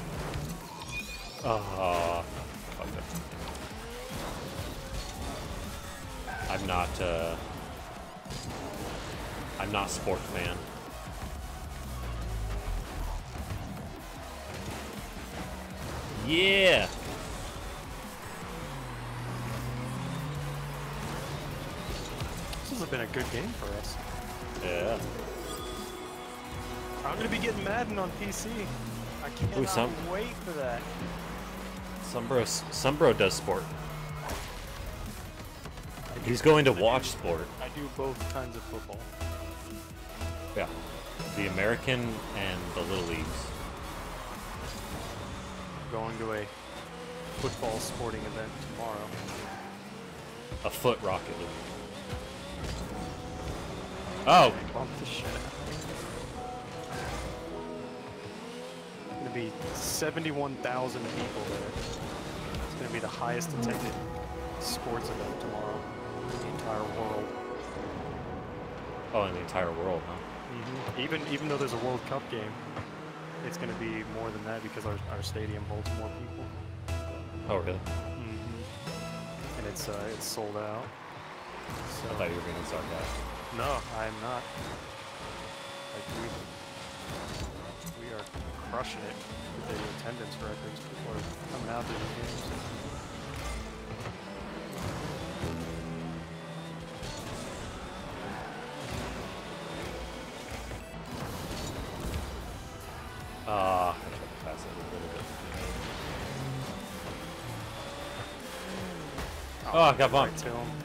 [SPEAKER 1] Oh, fuck that. I'm not. Uh, I'm not a sport fan. Yeah.
[SPEAKER 2] This has been a good game for us.
[SPEAKER 1] Yeah.
[SPEAKER 2] I'm gonna be getting Madden on P C. I cannot
[SPEAKER 1] Ooh, some-
[SPEAKER 2] wait for that.
[SPEAKER 1] Some bro, some bro does sport. He's going to watch sport.
[SPEAKER 2] I do both kinds of football.
[SPEAKER 1] Yeah. The American and the Little Leagues.
[SPEAKER 2] Going to a football sporting event tomorrow.
[SPEAKER 1] A foot Rocket League. Oh!
[SPEAKER 2] Bump the shit out. Gonna be seventy-one thousand people there. It's gonna be the highest attended sports event tomorrow in the entire world.
[SPEAKER 1] Oh, in the entire world, huh?
[SPEAKER 2] Mm-hmm. Even even though there's a World Cup game, it's gonna be more than that because our, our stadium holds more people.
[SPEAKER 1] Oh, really?
[SPEAKER 2] Mm-hmm. And it's uh, it's sold out. So
[SPEAKER 1] I thought you were being sarcastic.
[SPEAKER 2] no, I'm not. Like we we are crushing it with the attendance records. People are coming out to the games.
[SPEAKER 1] Ah, uh, I tried to pass it a little bit. Oh, I got bumped.
[SPEAKER 2] Right to him.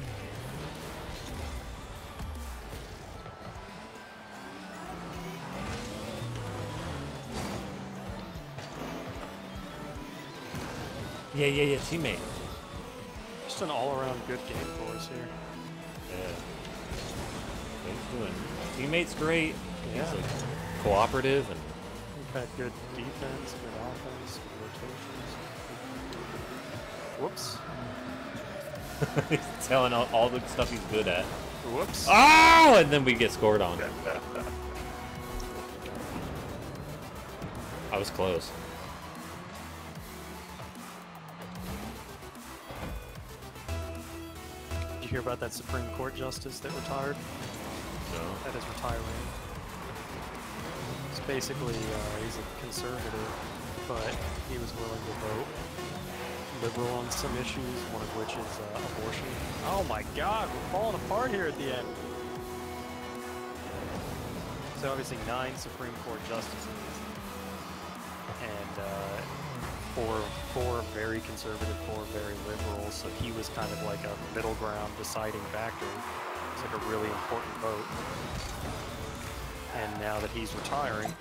[SPEAKER 1] Yeah, yeah, yeah, teammate.
[SPEAKER 2] Just an all-around good game for us here.
[SPEAKER 1] Yeah. What he's doing. Teammate's great.
[SPEAKER 2] Yeah.
[SPEAKER 1] He's like cooperative and.
[SPEAKER 2] We've had good defense, good offense, rotations. Whoops.
[SPEAKER 1] He's telling all, all the stuff he's good at.
[SPEAKER 2] Whoops.
[SPEAKER 1] Oh, and then we get scored on. I was close.
[SPEAKER 2] Did you hear about that Supreme Court justice that retired?
[SPEAKER 1] No.
[SPEAKER 2] That is retiring. It's basically, uh, he's a conservative, but he was willing to vote liberal on some issues, one of which is uh, abortion. Oh my god, we're falling apart here at the end. So obviously nine Supreme Court justices, and uh, four, four very conservative, four very liberal, so he was kind of like a middle ground deciding factor. It's like a really important vote. And now that he's retiring,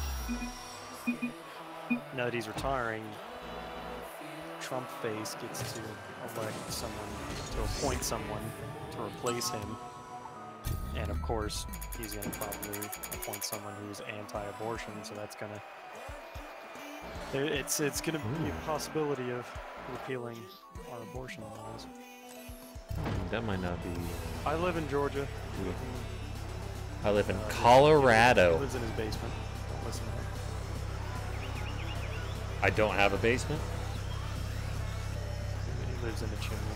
[SPEAKER 2] now that he's retiring, Trump face gets to elect someone, to appoint someone to replace him. And of course, he's going to probably appoint someone who's anti-abortion, so that's going to, it's, it's going to be a possibility of repealing our abortion laws.
[SPEAKER 1] That might not be.
[SPEAKER 2] I live in Georgia.
[SPEAKER 1] I live in
[SPEAKER 2] Uh,
[SPEAKER 1] Colorado.
[SPEAKER 2] He lives in his basement. Don't listen to him.
[SPEAKER 1] I don't have a basement.
[SPEAKER 2] He lives in a chimney.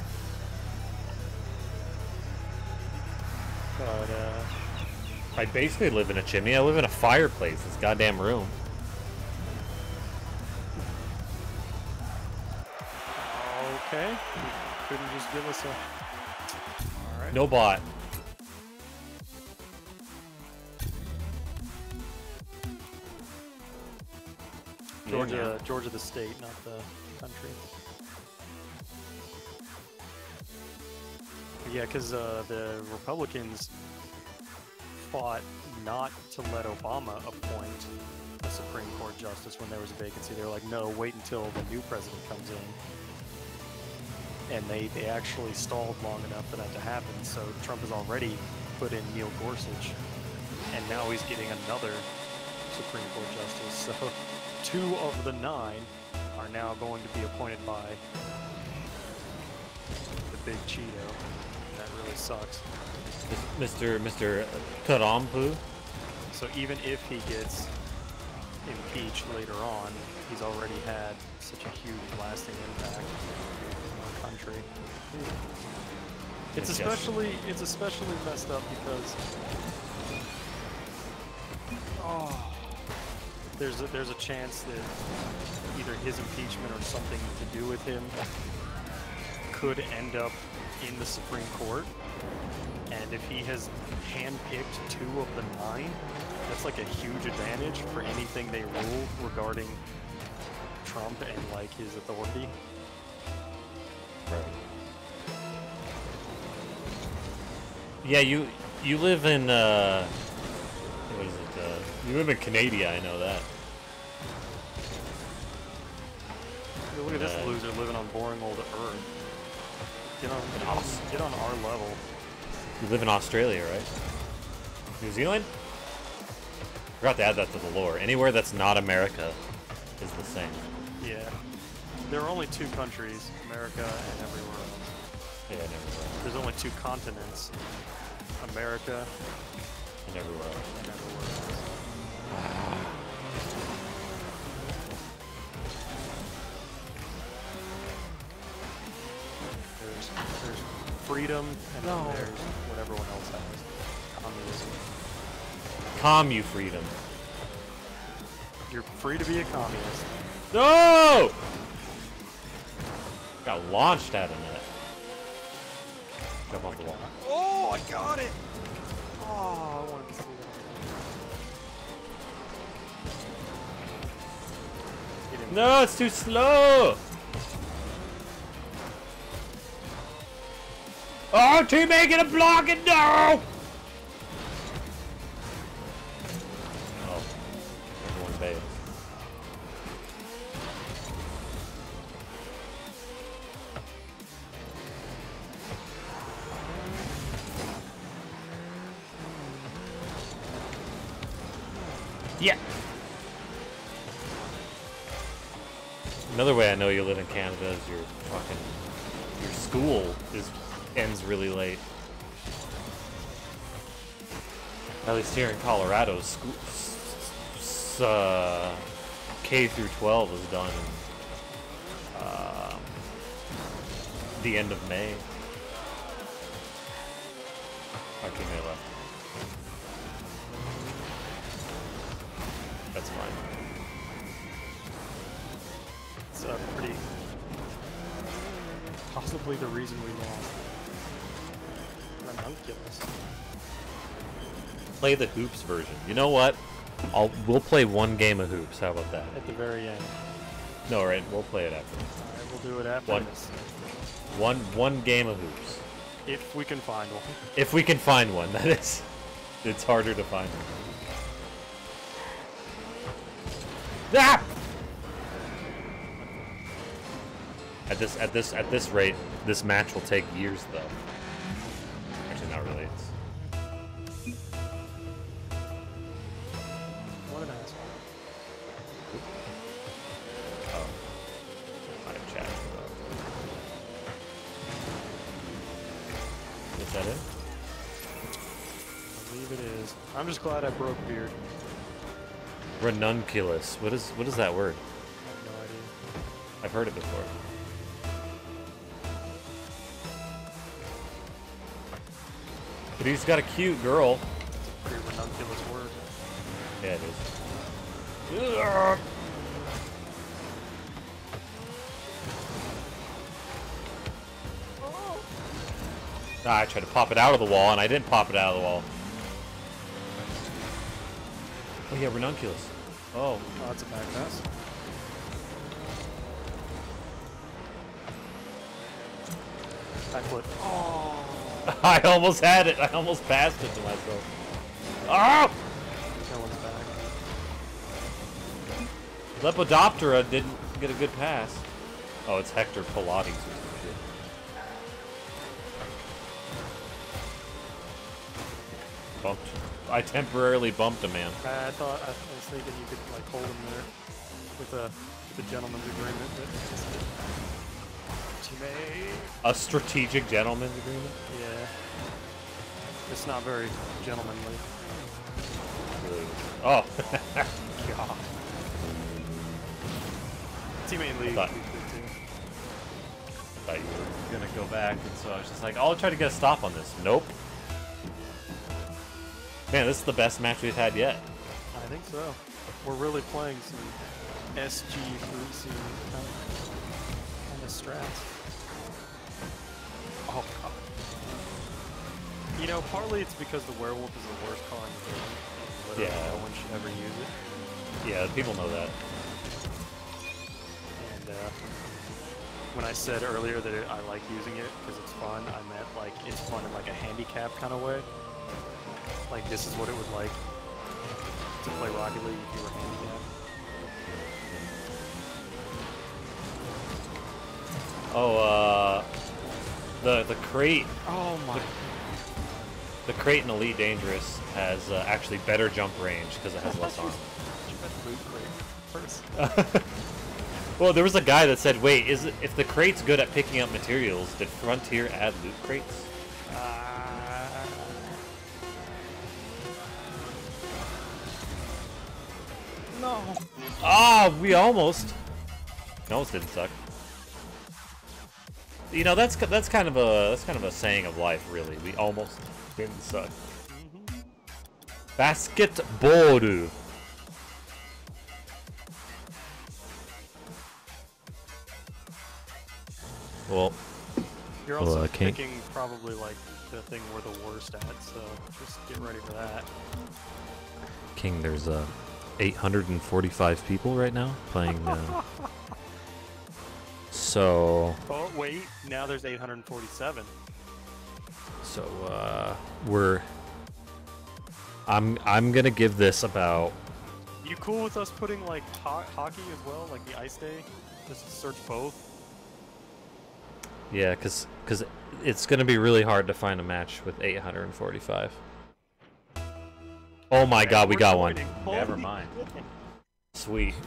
[SPEAKER 2] But, uh...
[SPEAKER 1] I basically live in a chimney. I live in a fireplace. This goddamn room.
[SPEAKER 2] Okay. You couldn't just give us a... Alright.
[SPEAKER 1] No bot.
[SPEAKER 2] Georgia,
[SPEAKER 1] Yeah,
[SPEAKER 2] Georgia the state, not the country. Yeah, because uh, the Republicans fought not to let Obama appoint a Supreme Court justice when there was a vacancy. They were like, no, wait until the new president comes in. And they, they actually stalled long enough for that to happen. So Trump has already put in Neil Gorsuch, and now he's getting another Supreme Court justice. So two of the nine are now going to be appointed by the big Cheeto. That really sucks.
[SPEAKER 1] Mister Mister Tarampu.
[SPEAKER 2] So even if he gets impeached later on, he's already had such a huge lasting impact on our country. It's
[SPEAKER 1] Yes, yes.
[SPEAKER 2] especially it's especially messed up because oh, there's a, there's a chance that either his impeachment or something to do with him could end up in the Supreme Court. And if he has handpicked two of the nine, that's like a huge advantage for anything they rule regarding Trump and like his authority.
[SPEAKER 1] Right. Yeah, you you live in uh, what is it? Uh, you live in Canada. I know that.
[SPEAKER 2] Yo, look at this
[SPEAKER 1] Uh,
[SPEAKER 2] loser living on boring old Earth. Get on, get on, get on our level.
[SPEAKER 1] You live in Australia, right? New Zealand? Forgot to add that to the lore. Anywhere that's not America is the same.
[SPEAKER 2] Yeah. There are only two countries, America and everywhere else.
[SPEAKER 1] Yeah, and everywhere.
[SPEAKER 2] There's only two continents, America
[SPEAKER 1] And everywhere else.
[SPEAKER 2] and everywhere else. freedom, and
[SPEAKER 1] No.
[SPEAKER 2] then there's what everyone else has. Communism.
[SPEAKER 1] Commu freedom.
[SPEAKER 2] You're free to be a communist.
[SPEAKER 1] No! Got launched out of that. Jump off the wall.
[SPEAKER 2] Oh, I got it! Oh, I wanted to see that. Get him.
[SPEAKER 1] No, it's too slow! Oh, teammate, get a block and no! Oh, everyone bails. Yeah. Another way I know you live in Canada is your fucking your school is ends really late. At least here in Colorado, school s- uh, K through twelve is done um, the end of May. Our teammate left. That's fine.
[SPEAKER 2] It's uh, pretty. Possibly the reason we lost. Ranunculus.
[SPEAKER 1] Play the hoops version. You know what? I'll we'll play one game of hoops. How about that?
[SPEAKER 2] At the very end.
[SPEAKER 1] No, right? We'll play it after.
[SPEAKER 2] Alright, we'll do it after
[SPEAKER 1] One.
[SPEAKER 2] this.
[SPEAKER 1] One one game of hoops.
[SPEAKER 2] If we can find one.
[SPEAKER 1] If we can find one, that is. It's harder to find one. Ah! At this at this at this rate, this match will take years though. Actually not really. It's
[SPEAKER 2] What an asshole.
[SPEAKER 1] oh. I have chat. Is that it?
[SPEAKER 2] I believe it is. I'm just glad I broke Beard.
[SPEAKER 1] Ranunculus. What is what is that word?
[SPEAKER 2] I have no idea.
[SPEAKER 1] I've heard it before. But he's got a cute girl.
[SPEAKER 2] It's a pretty ranunculus word.
[SPEAKER 1] Yeah, it is. Ugh. Ah, I tried to pop it out of the wall, and I didn't pop it out of the wall. Oh yeah, ranunculus. Oh.
[SPEAKER 2] Oh, that's a back pass. Backflip. Oh!
[SPEAKER 1] I almost had it. I almost passed it to myself. Oh!
[SPEAKER 2] No one's back.
[SPEAKER 1] Lepidoptera didn't get a good pass. Oh, it's Hector Pilates or some shit. Bumped. I temporarily bumped a man.
[SPEAKER 2] I, I thought I, I was thinking you could like hold him there with a with a gentleman's agreement, but it's just teammate.
[SPEAKER 1] A strategic gentleman's agreement?
[SPEAKER 2] Yeah, it's not very gentlemanly.
[SPEAKER 1] Oh.
[SPEAKER 2] God. Teammate leave.
[SPEAKER 1] thought- Thought you were gonna go back, and so I was just like, I'll try to get a stop on this. Nope. Man, this is the best match we've had yet.
[SPEAKER 2] I think so. We're really playing some S G Greasy kind of, kind of strats. Oh god. You know, partly it's because the werewolf is the worst car in the game. And literally
[SPEAKER 1] Yeah.
[SPEAKER 2] no one should ever use it.
[SPEAKER 1] Yeah, people know that.
[SPEAKER 2] And uh, when I said earlier that it, I like using it because it's fun, I meant like it's fun in like a handicap kind of way. Like this is what it was like to play Rocket League if you were handicapped.
[SPEAKER 1] Oh, uh, the the crate,
[SPEAKER 2] Oh my.
[SPEAKER 1] the crate in Elite Dangerous has uh, actually better jump range because it has less armor.
[SPEAKER 2] Loot crate first.
[SPEAKER 1] Well, there was a guy that said, "Wait, is it, if the crate's good at picking up materials, did Frontier add loot crates?"
[SPEAKER 2] Uh, no.
[SPEAKER 1] Ah, we almost. We almost didn't suck. You know, that's that's kind of a that's kind of a saying of life, really. We almost didn't suck.
[SPEAKER 2] Mm-hmm.
[SPEAKER 1] Basketball. Well,
[SPEAKER 2] You're
[SPEAKER 1] well,
[SPEAKER 2] also
[SPEAKER 1] uh, King-
[SPEAKER 2] picking probably like the thing we're the worst at, so just get ready for that.
[SPEAKER 1] King, there's uh, eight hundred forty-five people right now playing. Uh, so.
[SPEAKER 2] Oh wait, now there's eight hundred forty-seven.
[SPEAKER 1] So uh, we're. I'm I'm gonna give this about.
[SPEAKER 2] You cool with us putting like ho hockey as well, like the ice day? Just search both.
[SPEAKER 1] Yeah, cause cause it's gonna be really hard to find a match with eight hundred forty-five. Oh my God, we
[SPEAKER 2] We're
[SPEAKER 1] got one.
[SPEAKER 2] joining.
[SPEAKER 1] Never
[SPEAKER 2] Holy
[SPEAKER 1] mind.
[SPEAKER 2] shit.
[SPEAKER 1] Sweet.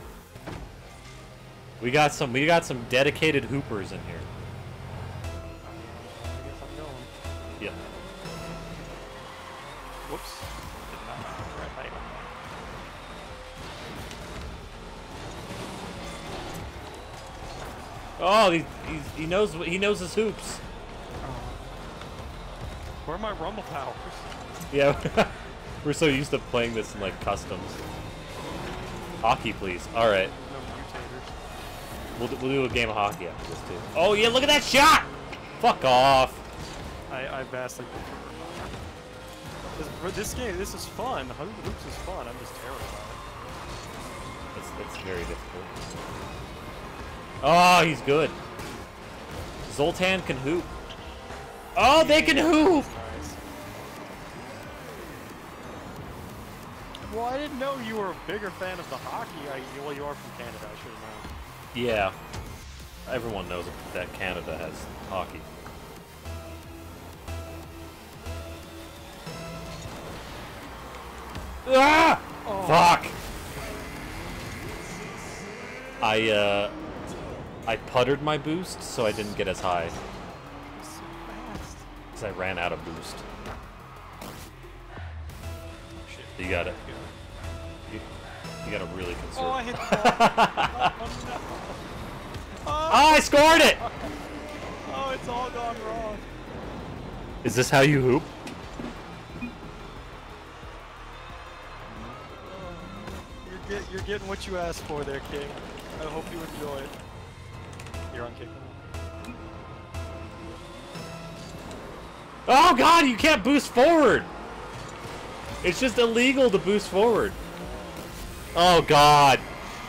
[SPEAKER 1] We got some. We got some dedicated hoopers in here.
[SPEAKER 2] I guess I'm going.
[SPEAKER 1] Yeah.
[SPEAKER 2] Whoops. Did not have the right height.
[SPEAKER 1] Oh, he he's, he knows he knows his hoops.
[SPEAKER 2] Where are my rumble powers?
[SPEAKER 1] Yeah, we're so used to playing this in like customs. Hockey, please. All right,
[SPEAKER 2] No mutators.
[SPEAKER 1] we'll do- we'll do a game of hockey after this too. Oh yeah, look at that shot! Fuck off.
[SPEAKER 2] I, I vastly prefer this, this game, this is fun. Hoop- Hoops is fun. I'm just terrible at
[SPEAKER 1] It's it's very difficult. Oh, he's good. Zoltan can hoop. Oh, they can hoop.
[SPEAKER 2] it. Nice. Well, I didn't know you were a bigger fan of the hockey. I, well, you are from Canada. I should have known.
[SPEAKER 1] Yeah, everyone knows that Canada has hockey. Ah!
[SPEAKER 2] Oh.
[SPEAKER 1] Fuck! I, uh... I puttered my boost, so I didn't get as high.
[SPEAKER 2] So fast.
[SPEAKER 1] Because I ran out of boost.
[SPEAKER 2] Shit.
[SPEAKER 1] You gotta... You, you gotta really conserve.
[SPEAKER 2] Oh, I hit the ball. Oh, no.
[SPEAKER 1] Oh, I scored it!
[SPEAKER 2] Oh, it's all gone wrong.
[SPEAKER 1] Is this how you hoop?
[SPEAKER 2] You're, get, you're getting what you asked for there, King. I hope you enjoy it. You're on kick.
[SPEAKER 1] Oh god, you can't boost forward! It's just illegal to boost forward. Oh god.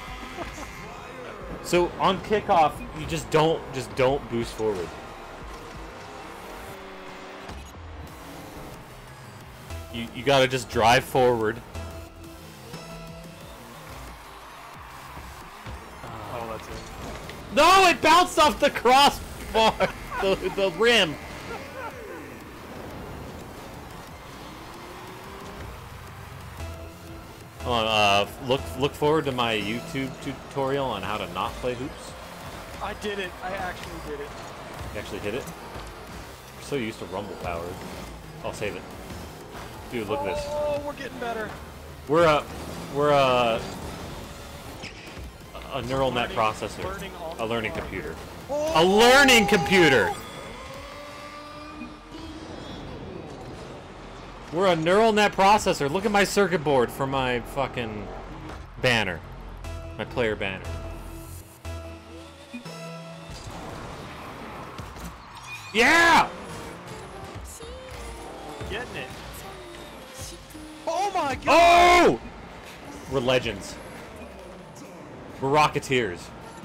[SPEAKER 1] So on kickoff, you just don't just don't boost forward. You you gotta just drive forward.
[SPEAKER 2] Oh, that's it.
[SPEAKER 1] No, it bounced off the crossbar, the the rim. Hold on, uh, look look forward to my YouTube tutorial on how to not play hoops.
[SPEAKER 2] I did it. I actually did it.
[SPEAKER 1] You actually hit it. We're so used to rumble powers. I'll save it. Dude, look at this.
[SPEAKER 2] Oh, we're getting better.
[SPEAKER 1] We're a we're a a neural net
[SPEAKER 2] Learning-
[SPEAKER 1] processor,
[SPEAKER 2] learning on
[SPEAKER 1] a
[SPEAKER 2] the
[SPEAKER 1] learning
[SPEAKER 2] fly.
[SPEAKER 1] computer,
[SPEAKER 2] Oh!
[SPEAKER 1] a learning computer. We're a neural net processor. Look at my circuit board for my fucking banner, my player banner. Yeah!
[SPEAKER 2] Getting it. Oh my god!
[SPEAKER 1] Oh! We're legends. We're Rocketeers.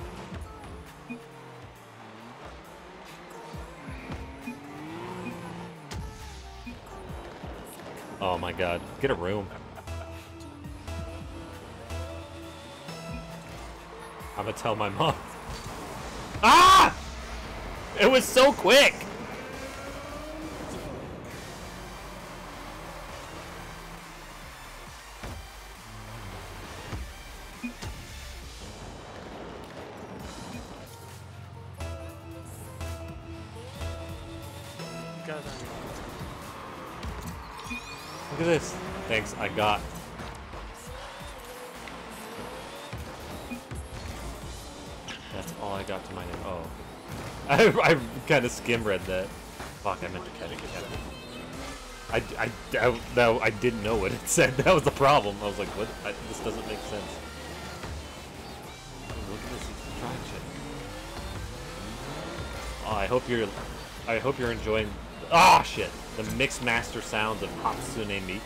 [SPEAKER 1] Oh my god. Get a room. I'm gonna tell my mom. Ah! It was so quick!
[SPEAKER 2] You guys aren't even-
[SPEAKER 1] Look at this. Thanks, I got. That's all I got to my name. Oh. I, I kind of skim read that. Fuck, I meant to catch it. I, I, I, no, I didn't know what it said. That was the problem. I was like, what? I, this doesn't make sense. Oh, look at this. He's trying shit. Oh, I hope you're, I hope you're enjoying. Ah, oh, shit. The mixed master sounds of Hatsune Miku.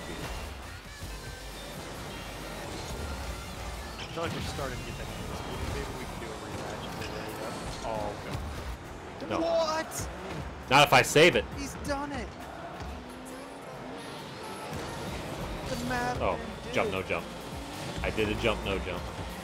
[SPEAKER 2] I feel like we're starting to get that. Maybe we can do a rematch of it. Oh, God.
[SPEAKER 1] No.
[SPEAKER 2] What?
[SPEAKER 1] Not if I save it.
[SPEAKER 2] He's done it. The map.
[SPEAKER 1] Oh, jump, no jump. I did a jump, no jump.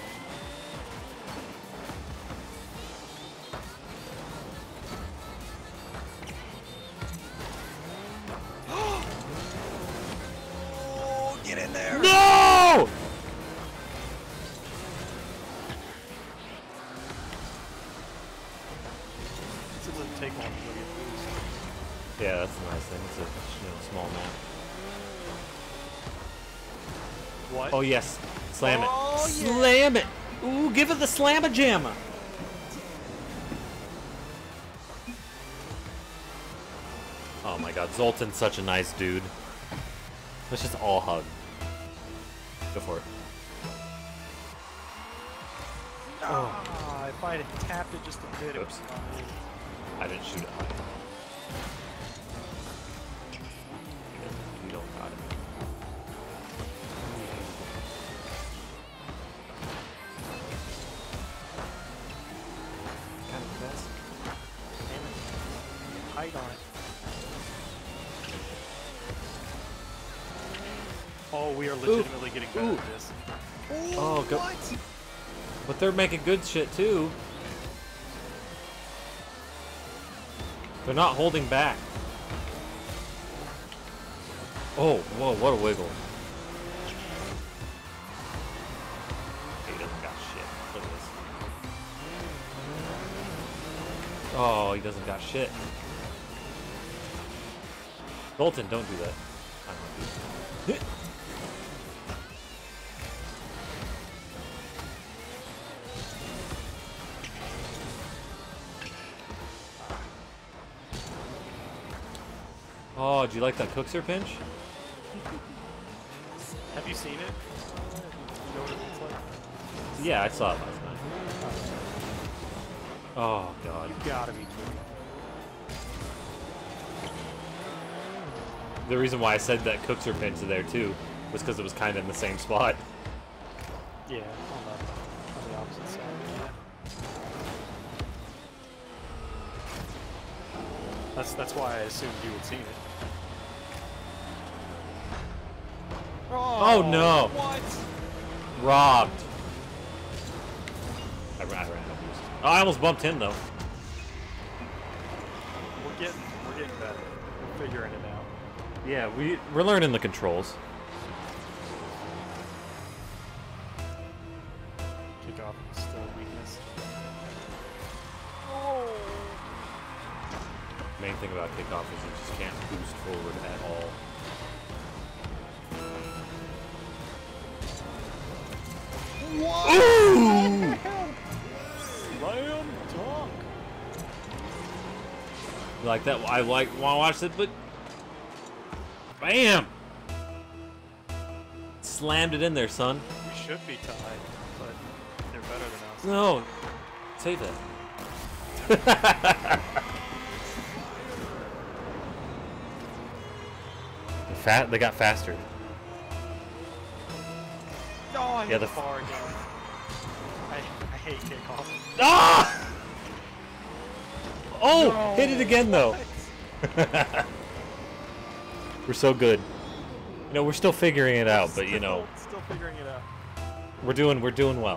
[SPEAKER 2] Oh, get in there.
[SPEAKER 1] No!
[SPEAKER 2] This doesn't take long to go get boost.
[SPEAKER 1] Yeah, that's the nice thing. It's a you know, small map.
[SPEAKER 2] What?
[SPEAKER 1] Oh, yes. Slam it.
[SPEAKER 2] Oh, yeah.
[SPEAKER 1] Slam it. Ooh, give it the slamma-jamma. Oh, my God. Zoltan's such a nice dude. Let's just all hug. Go for it.
[SPEAKER 2] Ah, if I had tapped it just a bit, it
[SPEAKER 1] Oops.
[SPEAKER 2] was fine.
[SPEAKER 1] I didn't shoot it high. You don't got it. Kind of fast.
[SPEAKER 2] Damn it. Height on it. Oh, we are legitimately getting better
[SPEAKER 1] Ooh.
[SPEAKER 2] at this.
[SPEAKER 1] Oh, go.
[SPEAKER 2] What?
[SPEAKER 1] But they're making good shit too. They're not holding back. Oh, whoa, what a wiggle. He doesn't got shit. Look at this. Oh, he doesn't got shit. Bolton, don't do that. I don't do that. Oh, do you like that Cookser pinch?
[SPEAKER 2] Have you seen it? You know what it looks like?
[SPEAKER 1] Yeah, I saw it last night. Oh, God.
[SPEAKER 2] You gotta be kidding.
[SPEAKER 1] The reason why I said that Cookser pinch there, too, was because it was kind of in the same spot.
[SPEAKER 2] Yeah, on the, on the opposite side. Yeah. That's that's why I assumed you had seen it.
[SPEAKER 1] Oh, no.
[SPEAKER 2] What?
[SPEAKER 1] Robbed. I, ran, I ran out of boost. Oh, I almost bumped him, though.
[SPEAKER 2] We're getting we're getting better. We're figuring it out.
[SPEAKER 1] Yeah, we, we're learning the controls.
[SPEAKER 2] Kickoff is still a weakness. Oh.
[SPEAKER 1] Main thing about kickoff is you just can't boost forward at all.
[SPEAKER 2] What?
[SPEAKER 1] Ooh!
[SPEAKER 2] Slam dunk.
[SPEAKER 1] You like that? I like want to watch it, but bam! Slammed it in there, son.
[SPEAKER 2] We should be tied, but they're better than us.
[SPEAKER 1] No, save that. The fat, they got faster.
[SPEAKER 2] No, I
[SPEAKER 1] Yeah,
[SPEAKER 2] hit
[SPEAKER 1] the
[SPEAKER 2] the bar again. I, I hate kickoff.
[SPEAKER 1] Ah! Oh,
[SPEAKER 2] No,
[SPEAKER 1] hit it again though.
[SPEAKER 2] what?
[SPEAKER 1] We're so good. You know, we're still figuring it out, but you
[SPEAKER 2] Still-
[SPEAKER 1] know,
[SPEAKER 2] still figuring it out.
[SPEAKER 1] we're doing we're doing well.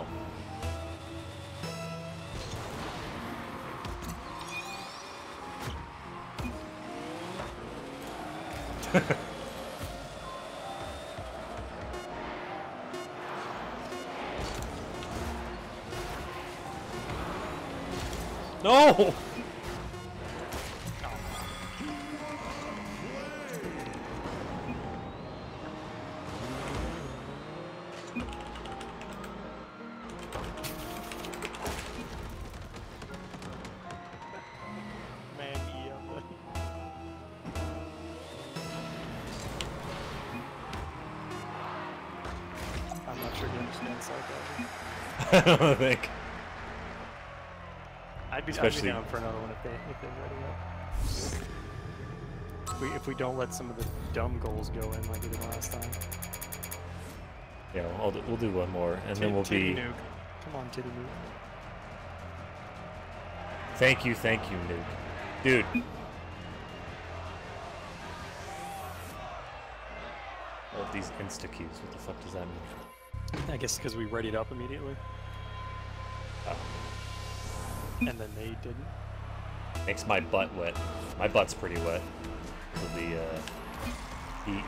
[SPEAKER 1] No!
[SPEAKER 2] sarcasm.
[SPEAKER 1] I don't think.
[SPEAKER 2] I'd be, I'd
[SPEAKER 1] Especially-
[SPEAKER 2] be down for another one if they if they ready up. If we if we don't let some of the dumb goals go in like we did last time.
[SPEAKER 1] Yeah, we'll do, we'll do one more, and then
[SPEAKER 2] Tit-
[SPEAKER 1] we'll
[SPEAKER 2] titty
[SPEAKER 1] be.
[SPEAKER 2] nuke. Come on, titty nuke.
[SPEAKER 1] Thank you, thank you, Nuke. Dude. Oh, these insta queues. What the fuck does that mean?
[SPEAKER 2] I guess because we readied up immediately,
[SPEAKER 1] Oh,
[SPEAKER 2] and then they didn't.
[SPEAKER 1] makes my butt wet. My butt's pretty wet. With the uh, heat.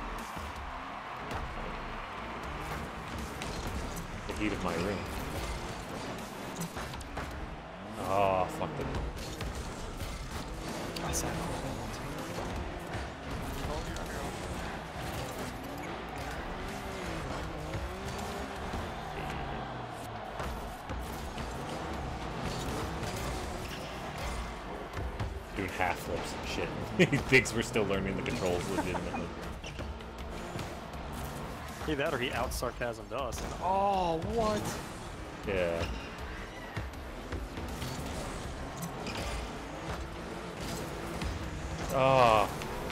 [SPEAKER 1] The heat of my room. Oh, fuck the.
[SPEAKER 2] I said.
[SPEAKER 1] Doing half flips and shit. He thinks we're still learning the controls legitimately.
[SPEAKER 2] Hey, that or he out sarcasmed us. And, oh, what?
[SPEAKER 1] Yeah. Oh.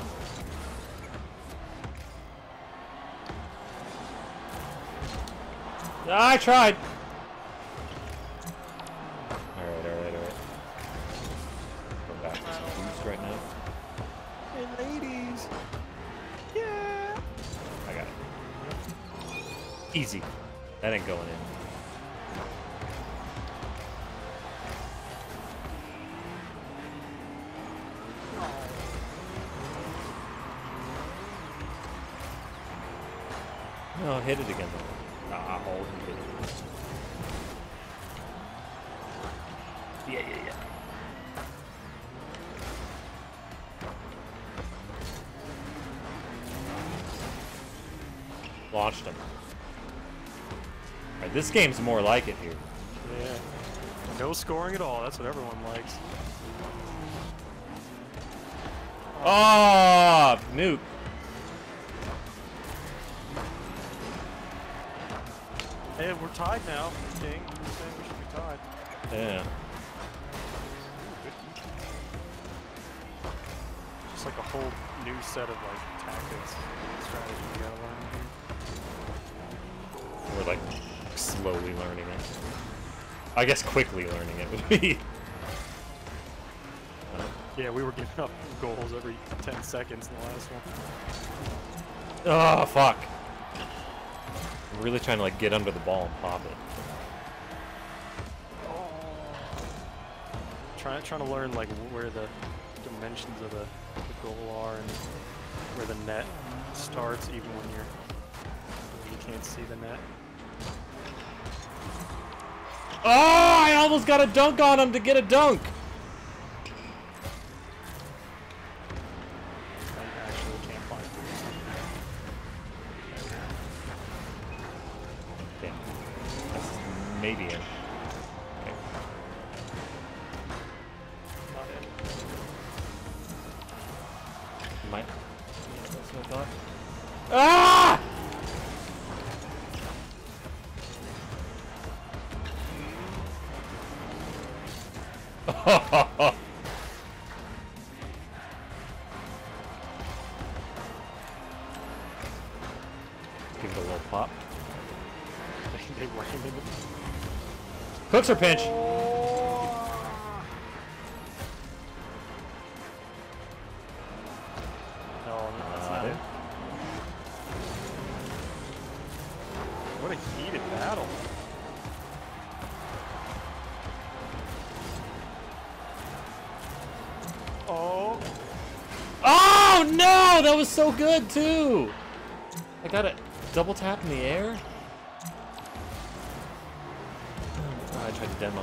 [SPEAKER 1] I tried. Alright, alright, alright. Going back to some boost right now.
[SPEAKER 2] Hey, ladies. Yeah.
[SPEAKER 1] I got it. Easy. That ain't going in. No, hit it again. Ah, oh, he hit it. Yeah, yeah, yeah. Launched him. Alright, this game's more like it here.
[SPEAKER 2] Yeah. No scoring at all. That's what everyone likes.
[SPEAKER 1] Oh, nuke.
[SPEAKER 2] Hey, we're tied now, King. You're saying we should be tied.
[SPEAKER 1] Yeah.
[SPEAKER 2] Just like a whole new set of like tactics, strategy you gotta learn.
[SPEAKER 1] We're like slowly learning it. I guess quickly learning it would be. Uh,
[SPEAKER 2] Yeah, we were giving up goals every ten seconds in the last one.
[SPEAKER 1] oh, fuck. I'm really trying to like get under the ball and pop it.
[SPEAKER 2] Trying trying to learn like where the dimensions of the, the goal are and where the net starts, even when you're when you can't see the net.
[SPEAKER 1] Oh, I almost got a dunk on him to get a dunk.
[SPEAKER 2] I actually can't find it.
[SPEAKER 1] Yeah. That's maybe it. Okay.
[SPEAKER 2] Not it.
[SPEAKER 1] Might. Yeah, that's what I thought. Ah! Give it a little pop.
[SPEAKER 2] They ran into the
[SPEAKER 1] Cooks or pinch.
[SPEAKER 2] No, that's
[SPEAKER 1] Uh,
[SPEAKER 2] not it. What a heated battle. Oh,
[SPEAKER 1] Oh no! That was so good too. I got a double tap in the air. Oh, I tried to demo.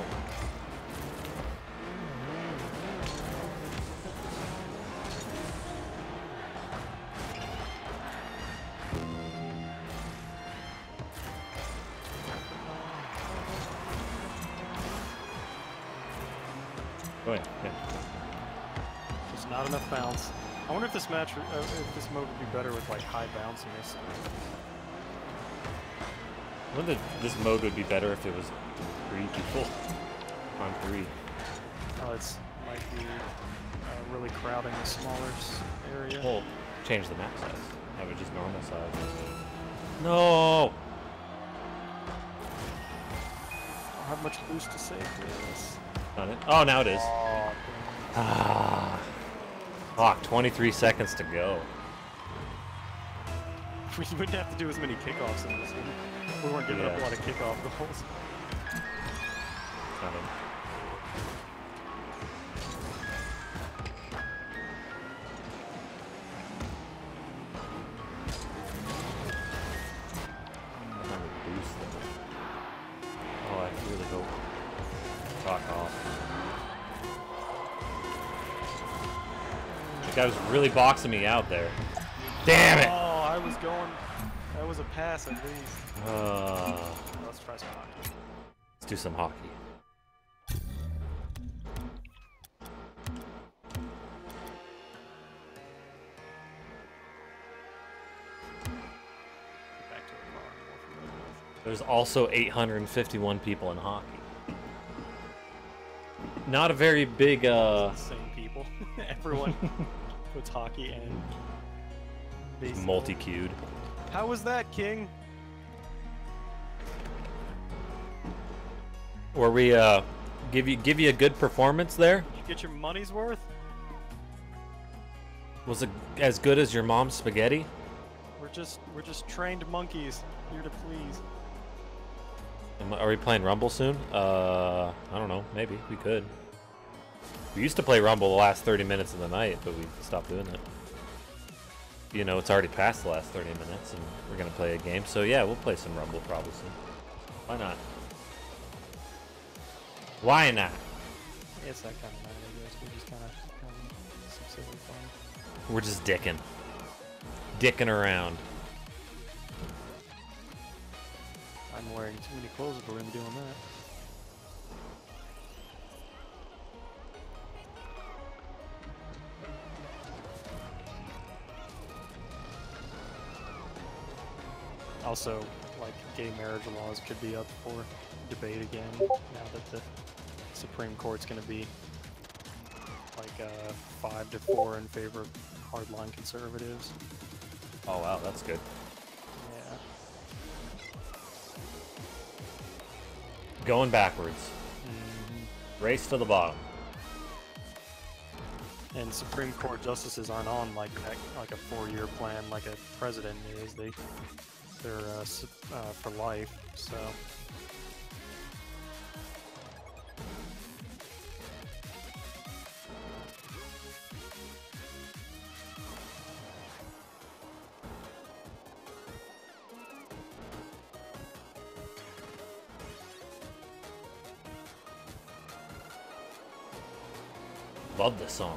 [SPEAKER 1] Go ahead. Yeah.
[SPEAKER 2] just not enough bounce. I wonder if this match, uh, if this mode would be better with like high bounciness.
[SPEAKER 1] Wonder this mode would be better if it was three people on three.
[SPEAKER 2] Oh, it's might be uh, really crowding the smaller s- area.
[SPEAKER 1] Well, change the map size. Have it just normal size. No.
[SPEAKER 2] I don't have much boost to save this.
[SPEAKER 1] Not it. Oh, now it is.
[SPEAKER 2] Oh,
[SPEAKER 1] Ah. Fuck. twenty-three seconds to go.
[SPEAKER 2] we wouldn't have to do as many kickoffs in this one. We weren't giving up
[SPEAKER 1] Yeah.
[SPEAKER 2] a lot of kickoff goals.
[SPEAKER 1] Not it. Another boost though. Oh, I really hope. Fuck off. The guy was really boxing me out there. Damn it!
[SPEAKER 2] Oh, I was going. That was a pass at least.
[SPEAKER 1] Uh,
[SPEAKER 2] Let's try some hockey.
[SPEAKER 1] let's do some hockey.
[SPEAKER 2] Get back to the car. I'm more familiar with.
[SPEAKER 1] There's also eight hundred fifty-one people in hockey. Not a very big, uh...
[SPEAKER 2] The same people. Everyone puts hockey and baseball.
[SPEAKER 1] multi-queued.
[SPEAKER 2] How was that, King?
[SPEAKER 1] Where we, uh, give you give you a good performance there?
[SPEAKER 2] Did you get your money's worth?
[SPEAKER 1] Was it as good as your mom's spaghetti?
[SPEAKER 2] We're just we're just trained monkeys here to please.
[SPEAKER 1] Am- Are we playing Rumble soon? Uh, I don't know. Maybe. We could. We used to play Rumble the last thirty minutes of the night, but we stopped doing it. You know, it's already past the last thirty minutes, and we're going to play a game. So, yeah, we'll play some Rumble probably soon. Why not? Why not?
[SPEAKER 2] It's that kind of night, I guess. We're just kind of having some silly fun.
[SPEAKER 1] We're just dicking. Dicking around.
[SPEAKER 2] I'm wearing too many clothes if we're gonna be doing that. Also, like, gay marriage laws could be up for debate again now that the Supreme Court's gonna be like uh, five to four in favor of hardline conservatives.
[SPEAKER 1] Oh, wow, that's good.
[SPEAKER 2] Yeah.
[SPEAKER 1] Going backwards.
[SPEAKER 2] Mm-hmm.
[SPEAKER 1] Race to the bottom.
[SPEAKER 2] And Supreme Court justices aren't on like that, like a four-year plan, like a president is. They, they're uh, su- uh, for life. So.
[SPEAKER 1] Love this song.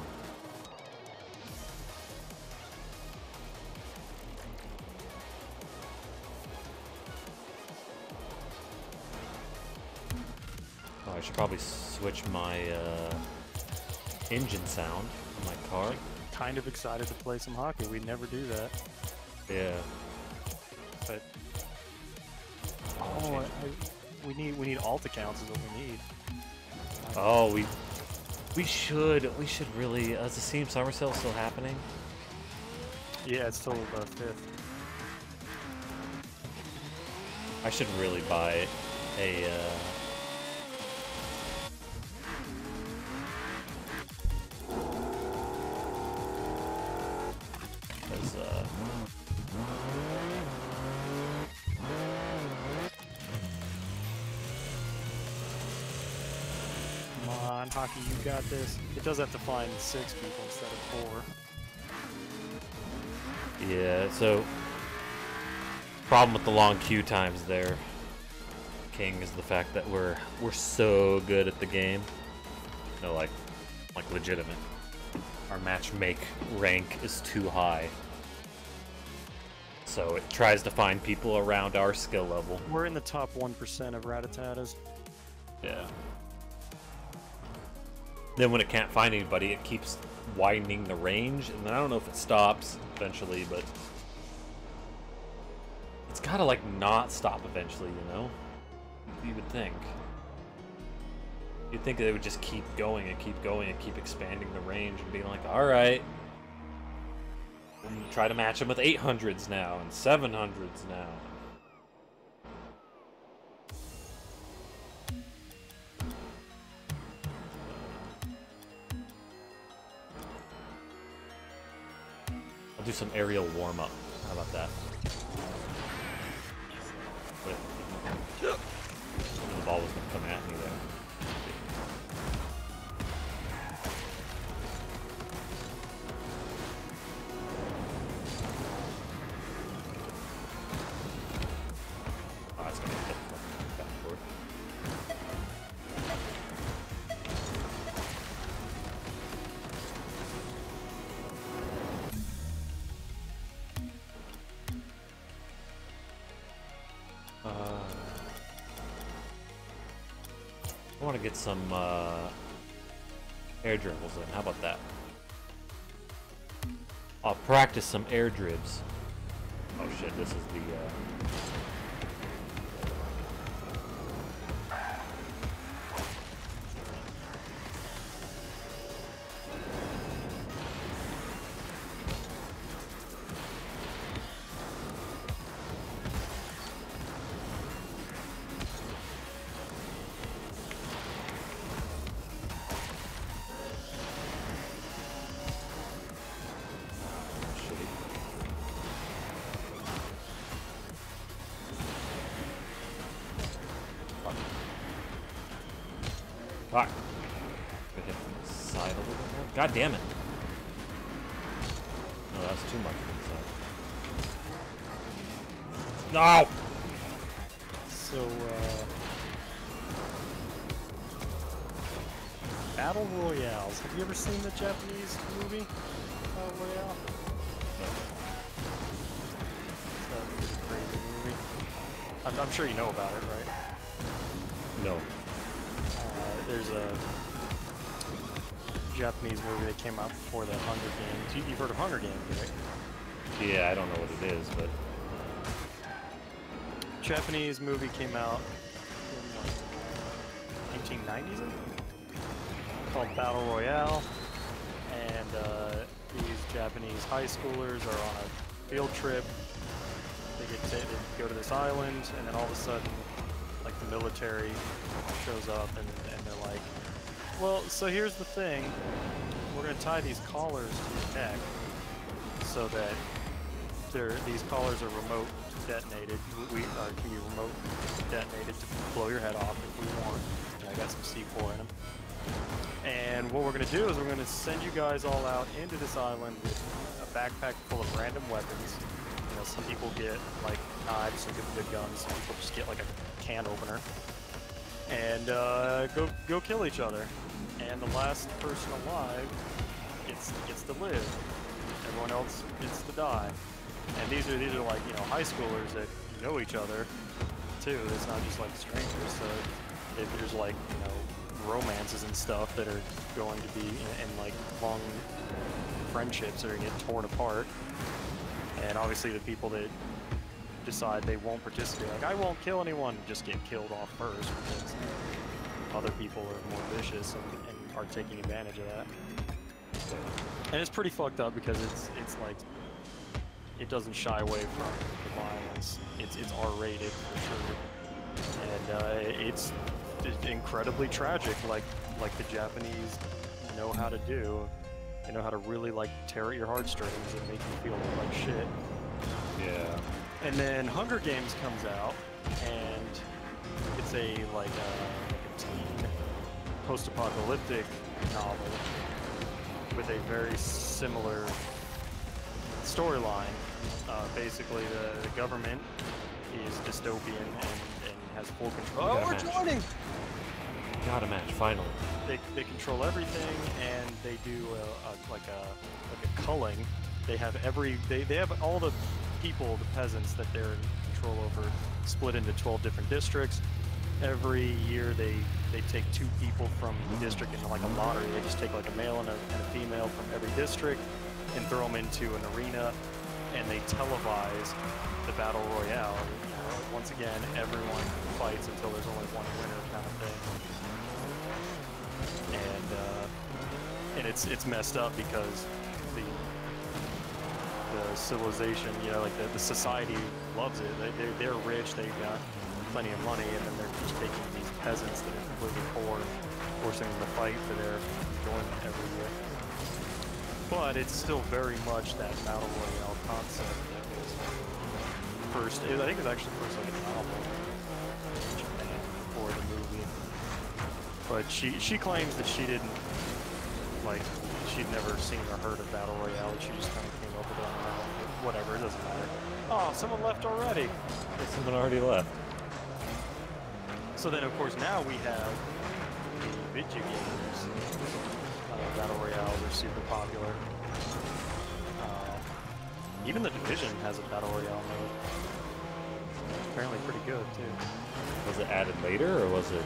[SPEAKER 1] Oh, I should probably switch my uh, engine sound on my car.
[SPEAKER 2] Kind of excited to play some hockey. We never do that.
[SPEAKER 1] Yeah.
[SPEAKER 2] But oh, I, I, we need we need alt accounts is what we need.
[SPEAKER 1] Oh, we we should we should really. Uh, is the Steam Summer Sale still happening?
[SPEAKER 2] Yeah, it's still the fifth.
[SPEAKER 1] I should really buy a. Uh, Cause, uh,
[SPEAKER 2] Come on, hockey, you got this. It does have to find six people instead of four.
[SPEAKER 1] yeah, so problem with the long queue times there, King, is the fact that we're we're so good at the game. No, like like legitimate. Our match make rank is too high. So it tries to find people around our skill level.
[SPEAKER 2] We're in the top one percent of Ratatatas.
[SPEAKER 1] Yeah. Then when it can't find anybody, it keeps widening the range, and I don't know if it stops eventually, but It's gotta like not stop eventually, you know? You would think. You'd think they would just keep going and keep going and keep expanding the range and being like, alright. Try to match them with eight hundreds now and seven hundreds now. I'll do some aerial warm-up. How about that? The ball was gonna come at me there. Oh, it's gonna hit back and forth. Uh, I want to get some uh, air dribbles in. How about that? I'll practice some air dribs. Oh shit, this is the... Uh... Fuck. Could hit from the side a little bit more. God damn it. No, that's too much from the side. No!
[SPEAKER 2] So, uh... Battle Royales. Have you ever seen the Japanese movie Battle Royale?
[SPEAKER 1] No.
[SPEAKER 2] It's a crazy movie. I'm, I'm sure you know about it, right?
[SPEAKER 1] No.
[SPEAKER 2] There's a Japanese movie that came out before the Hunger Games. You, you've heard of Hunger Games, right?
[SPEAKER 1] Yeah, I don't know what it is, but...
[SPEAKER 2] Japanese movie came out in nineteen nineties, I think? Called Battle Royale. And uh, these Japanese high schoolers are on a field trip. They get to, they go to this island, and then all of a sudden, like, the military shows up, and, and they're like, well, so here's the thing. We're going to tie these collars to your neck so that they're, these collars are remote detonated. We are can be remote detonated to blow your head off if we want. And I got some C four in them. And what we're going to do is we're going to send you guys all out into this island with a backpack full of random weapons. You know, some people get, like, knives, some people get guns, some people just get, like, a can opener. And uh, go go kill each other. And the last person alive gets gets to live. Everyone else gets to die. And these are these are like, you know, high schoolers that know each other too. It's not just like strangers. So it, there's like, you know, romances and stuff that are going to be and like long friendships that are gonna get torn apart. And obviously the people that decide they won't participate, like I won't kill anyone, just get killed off first because other people are more vicious and, and are taking advantage of that. And it's pretty fucked up because it's it's like it doesn't shy away from the violence. It's it's R-rated for sure, and uh, it's, it's incredibly tragic, like like the Japanese know how to do. They know how to really like tear at your heartstrings and make you feel like shit.
[SPEAKER 1] Yeah.
[SPEAKER 2] And then Hunger Games comes out, and it's a like a, like a teen post-apocalyptic novel with a very similar storyline. Uh, basically, the, the government is dystopian and, and has full control.
[SPEAKER 1] We
[SPEAKER 2] Oh, we're
[SPEAKER 1] got a match.
[SPEAKER 2] joining!
[SPEAKER 1] Got a match, finally.
[SPEAKER 2] They, they control everything, and they do a, a, like a like a culling. They have every they, they have all the people, the peasants that they're in control over, split into twelve different districts. Every year they they take two people from the district into like a lottery. They just take like a male and a, and a female from every district and throw them into an arena, and they televise the battle royale. You know, once again, everyone fights until there's only one winner, kind of thing. And uh, and it's it's messed up because the the civilization, you know, like the, the society loves it. They they're, they're rich, they've got plenty of money, and then they're just taking these peasants that are completely poor and forcing them to fight for their enjoyment every year. But it's still very much that battle royale concept that was first. I think it was actually first like a novel in Japan before the movie. But she she claims that she didn't like she'd never seen or heard of battle royale. She just kind of came up with it on her own. But whatever, it doesn't matter. Oh, someone left already.
[SPEAKER 1] Someone already left.
[SPEAKER 2] So then, of course, now we have the video games. Uh, battle royales are super popular. Uh, even the Division has a battle royale mode. Apparently pretty good, too.
[SPEAKER 1] Was it added later, or was it?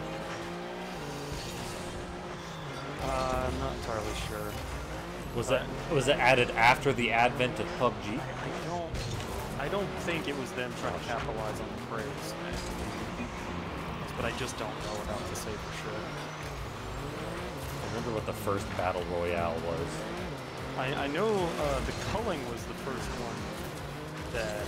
[SPEAKER 2] Uh, I'm not entirely sure.
[SPEAKER 1] Was that was it added after the advent of P U B G?
[SPEAKER 2] I don't. I don't think it was them trying to capitalize on the phrase. But I just don't know enough to say for sure.
[SPEAKER 1] I remember what the first battle royale was.
[SPEAKER 2] I, I know uh, the culling was the first one that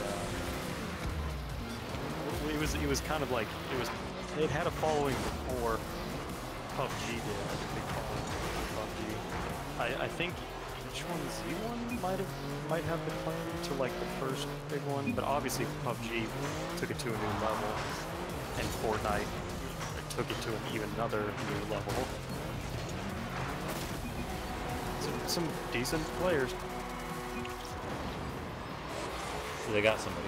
[SPEAKER 2] uh, it was. It was kind of like it was. It had a following before P U B G did. Like a big following for P U B G. I, I think which one Z one might have might have the claim to like the first big one, but obviously P U B G took it to a new level, and Fortnite took it to an even another new level. Some, some decent players.
[SPEAKER 1] So they got somebody.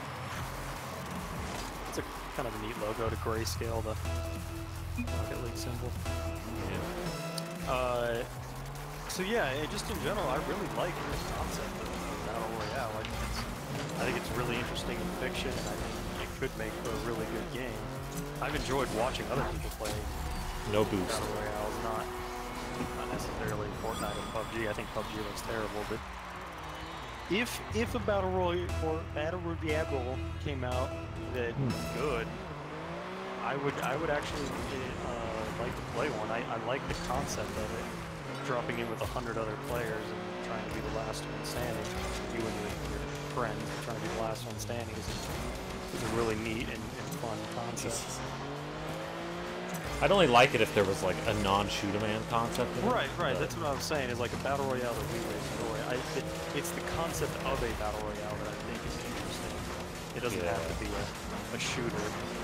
[SPEAKER 2] It's a kind of a neat logo to grayscale the Rocket League symbol.
[SPEAKER 1] Yeah.
[SPEAKER 2] Uh, so yeah, it, just in general, I really like this concept of, of battle royale. I think, it's, I think it's really interesting in fiction, and I think it could make for a really good game. I've enjoyed watching other people play
[SPEAKER 1] No boost.
[SPEAKER 2] battle royales, not not necessarily Fortnite or P U B G. I think P U B G looks terrible, but if if a battle royale or battle royale came out that was good, I would I would actually uh, like to play one. I, I like the concept of it, dropping in with a hundred other players and trying to be the last one standing. You and your, your friends trying to be the last one standing is, is a really neat and, and fun concept.
[SPEAKER 1] I'd only like it if there was like a non-shoot-a-man concept in it.
[SPEAKER 2] Right, right.
[SPEAKER 1] but-
[SPEAKER 2] That's what I was saying. Is like a battle royale that we would enjoy. I, it, it's the concept of a battle royale that I think is interesting. It doesn't have to be a, a shooter.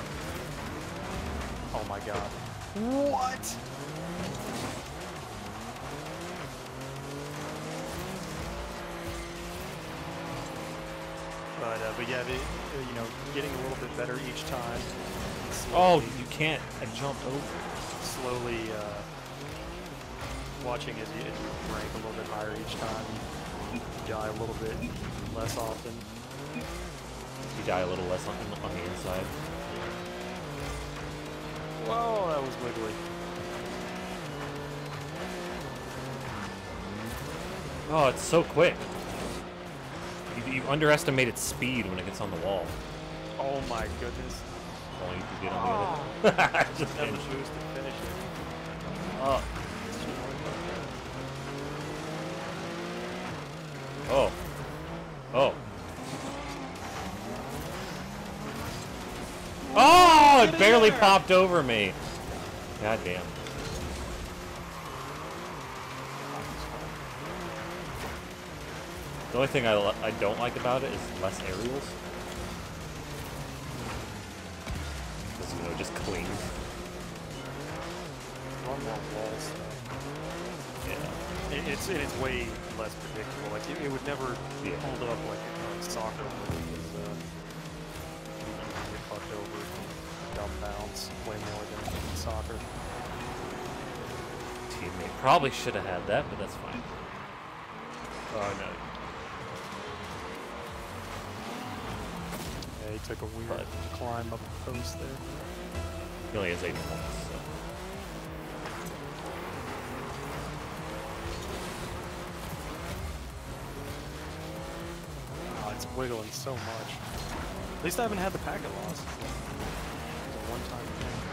[SPEAKER 2] Oh my god. What? But uh, but yeah, the, uh, you know, getting a little bit better each time.
[SPEAKER 1] Oh,
[SPEAKER 2] Slowly-
[SPEAKER 1] you can't. I jumped over.
[SPEAKER 2] slowly uh, watching as you, as you rank a little bit higher each time. You die a little bit less often.
[SPEAKER 1] You die a little less on, on the inside.
[SPEAKER 2] Whoa, that was wiggly.
[SPEAKER 1] Oh, it's so quick. You, you underestimate its speed when it gets on the wall.
[SPEAKER 2] Oh my goodness.
[SPEAKER 1] Oh, you can get on the other. Just
[SPEAKER 2] Never
[SPEAKER 1] finished.
[SPEAKER 2] boost to finish it.
[SPEAKER 1] Oh. Oh. Oh. Oh, it
[SPEAKER 2] Get in
[SPEAKER 1] barely
[SPEAKER 2] there.
[SPEAKER 1] popped over me. God damn. The only thing I, li- I don't like about it is less aerials. Because, you know, it just clings.
[SPEAKER 2] One more wall stuff.
[SPEAKER 1] Yeah.
[SPEAKER 2] It, it's and it's way less predictable. Like it, it would never
[SPEAKER 1] Yeah.
[SPEAKER 2] hold up like uh, soccer would. Because uh, you can get fucked over from dumb bounce way more than in soccer.
[SPEAKER 1] Teammate probably should have had that, but that's fine. Oh, no.
[SPEAKER 2] Yeah, he took a weird
[SPEAKER 1] But-
[SPEAKER 2] climb up the post there.
[SPEAKER 1] He only has eighty points, so.
[SPEAKER 2] Oh, wiggling so much. At least I haven't had the packet loss. It was a one-time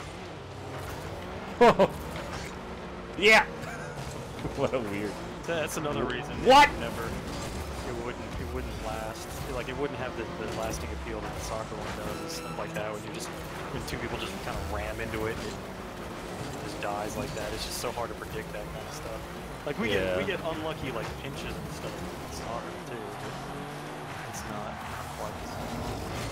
[SPEAKER 2] thing.
[SPEAKER 1] Yeah. What a weird.
[SPEAKER 2] That's another reason.
[SPEAKER 1] What?
[SPEAKER 2] It never. It wouldn't. It wouldn't last. Like it wouldn't have the, the lasting appeal that the soccer one does and stuff like that. When you just when two people just kind of ram into it, and it just dies like that. It's just so hard to predict that kind of stuff. Like we
[SPEAKER 1] Yeah.
[SPEAKER 2] get we get unlucky like pinches and stuff in soccer too. But it's not quite the same.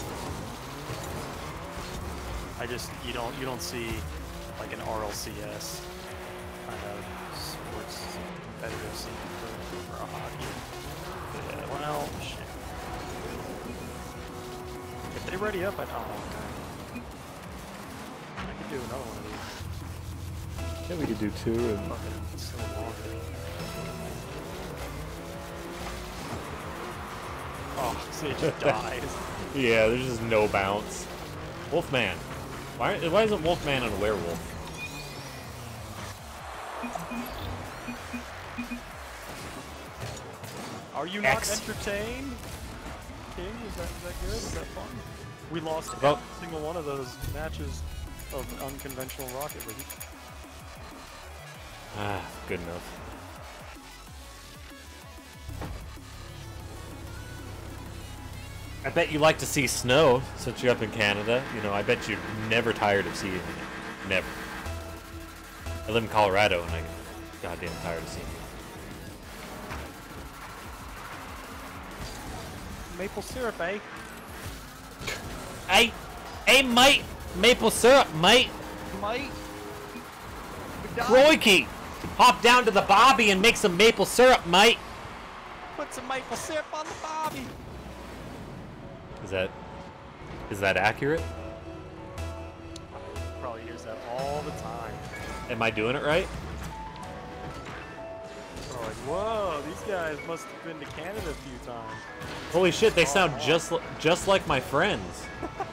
[SPEAKER 2] I just you don't you don't see like an R L C S kind of sports competitive scene for, for a hockey. Yeah, well, shit. If they ready up, I don't know. I could do another one of these.
[SPEAKER 1] Yeah, we could do two and
[SPEAKER 2] Fucking so long. Oh, see, it just dies.
[SPEAKER 1] yeah, there's just no bounce. Wolfman. Why why isn't Wolfman on a werewolf?
[SPEAKER 2] Are you not
[SPEAKER 1] X.
[SPEAKER 2] entertained? King, is that, is that good? Is that fun? We lost
[SPEAKER 1] Well-
[SPEAKER 2] every single one of those matches of unconventional Rocket League.
[SPEAKER 1] Ah, good enough. I bet you like to see snow since you're up in Canada. You know, I bet you're never tired of seeing it. Never. I live in Colorado and I'm goddamn tired of seeing it.
[SPEAKER 2] Maple syrup, eh?
[SPEAKER 1] Hey, hey, mate! Maple syrup, mate!
[SPEAKER 2] Mate?
[SPEAKER 1] Crikey! Hop down to the Bobby and make some maple syrup, mate!
[SPEAKER 2] Put some maple syrup on the Bobby!
[SPEAKER 1] Is that... is that accurate?
[SPEAKER 2] Probably hears that all the time.
[SPEAKER 1] Am I doing it right?
[SPEAKER 2] They're like, whoa, these guys must have been to Canada a few times.
[SPEAKER 1] Holy shit, they sound
[SPEAKER 2] Oh.
[SPEAKER 1] just li- just like my friends.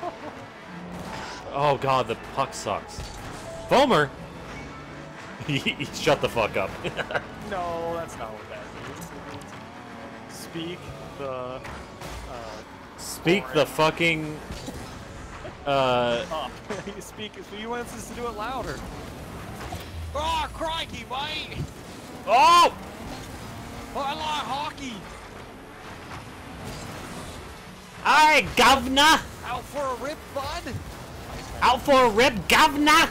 [SPEAKER 1] Oh god, the puck sucks. Foamer! Shut the fuck up.
[SPEAKER 2] No, that's not what that means. Speak the, uh,
[SPEAKER 1] Speak the fucking... Uh...
[SPEAKER 2] up. You speak, so you want us to do it louder. Oh, crikey, mate!
[SPEAKER 1] Oh!
[SPEAKER 2] Oh, I like hockey!
[SPEAKER 1] Aye, governor!
[SPEAKER 2] Out for a rip, bud!
[SPEAKER 1] Out for a rip, governor!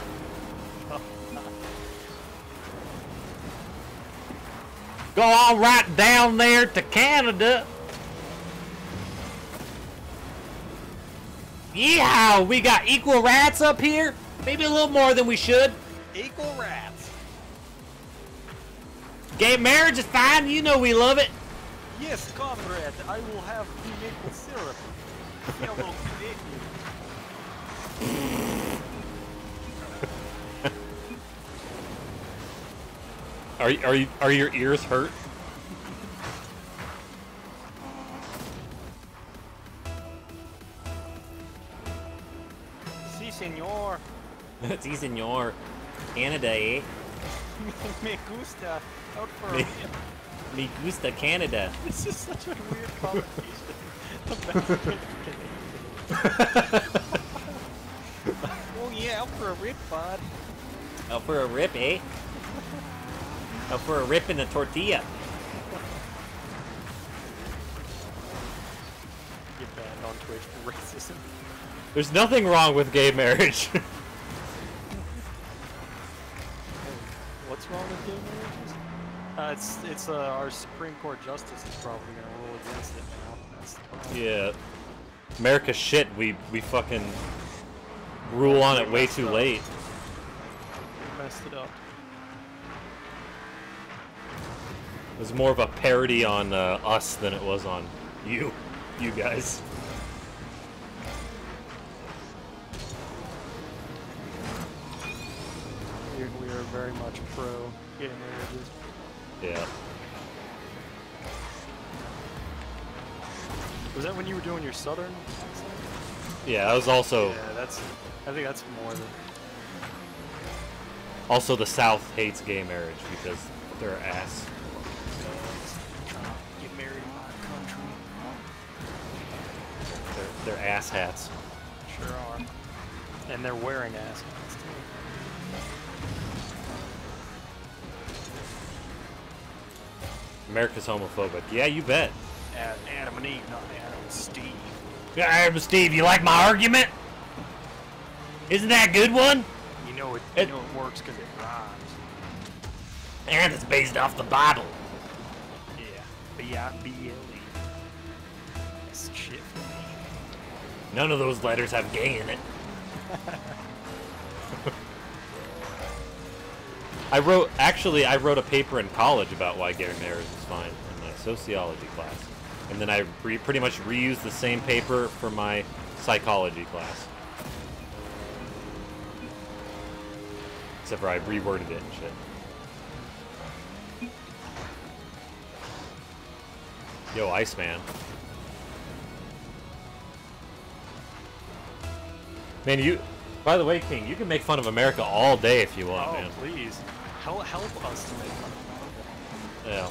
[SPEAKER 1] Go on right down there to Canada. Yeehaw! We got equal rights up here? Maybe a little more than we should.
[SPEAKER 2] Equal rats.
[SPEAKER 1] Gay marriage is fine, you know we love it.
[SPEAKER 2] Yes, comrade, I will have the maple syrup. Fellow Canadian.
[SPEAKER 1] Are you, are you, are your ears hurt?
[SPEAKER 2] Si, senor.
[SPEAKER 1] Si, senor. Canada, eh?
[SPEAKER 2] Me gusta. Out for a
[SPEAKER 1] Me-
[SPEAKER 2] rip.
[SPEAKER 1] Me gusta Canada.
[SPEAKER 2] This is such a weird conversation. American Oh yeah, out for a rip, bud.
[SPEAKER 1] Out for a rip, eh? Out for a rip in a tortilla.
[SPEAKER 2] Get banned on Twitch for racism.
[SPEAKER 1] There's nothing wrong with gay marriage.
[SPEAKER 2] What's wrong with gay marriages? Uh, it's it's uh, our Supreme Court justice is probably gonna rule against it now. That's the problem.
[SPEAKER 1] Yeah. America's shit, we, we fucking rule on it way too late.
[SPEAKER 2] We messed it up.
[SPEAKER 1] It was more of a parody on uh, us than it was on you, you guys.
[SPEAKER 2] We, we are very much pro gay marriages.
[SPEAKER 1] Yeah.
[SPEAKER 2] Was that when you were doing your Southern accent?
[SPEAKER 1] Yeah, I was also,
[SPEAKER 2] Yeah, that's. I think that's more than.
[SPEAKER 1] also the South hates gay marriage because they're ass.
[SPEAKER 2] Get married in my country.
[SPEAKER 1] They're ass hats.
[SPEAKER 2] Sure are. And they're wearing ass hats, too.
[SPEAKER 1] America's homophobic. Yeah, you bet.
[SPEAKER 2] Ad Adam and Eve, not Adam and Steve.
[SPEAKER 1] Yeah, Adam Steve, you like my argument? Isn't that a good one?
[SPEAKER 2] You know it, you
[SPEAKER 1] It-
[SPEAKER 2] know it works because it rhymes.
[SPEAKER 1] And it's based off the Bible.
[SPEAKER 2] Yeah. B I B L E. That's shit for me.
[SPEAKER 1] None of those letters have gay in it. I wrote, actually, I wrote a paper in college about why gay marriage is fine in my sociology class. And then I re pretty much reused the same paper for my psychology class. Except for I reworded it and shit. Yo, Iceman. Man, you... By the way, King, you can make fun of America all day if you want,
[SPEAKER 2] Oh,
[SPEAKER 1] man.
[SPEAKER 2] please. Help, help us to make fun of America.
[SPEAKER 1] Yeah.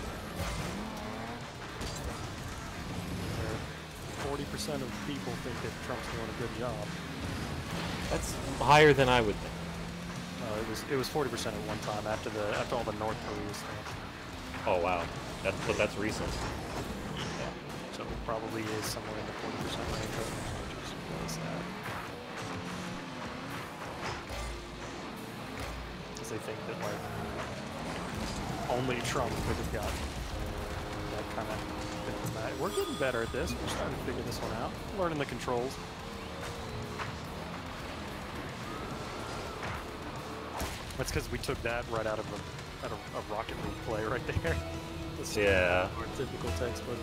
[SPEAKER 2] forty percent of people think that Trump's doing a good job.
[SPEAKER 1] That's higher than I would think.
[SPEAKER 2] Uh, it was it was forty percent at one time after the after all the North Korea stuff.
[SPEAKER 1] Oh, wow. That's, but that's recent.
[SPEAKER 2] Yeah. So it probably is somewhere in the forty percent range right now, which is really sad. Because they think that like only Trump could have gotten that kind of diplomatic. We're getting better at this. We're starting to figure this one out. Learning the controls. That's because we took that right out of a, out of a Rocket League play right there. This is
[SPEAKER 1] Yeah.
[SPEAKER 2] our typical textbook.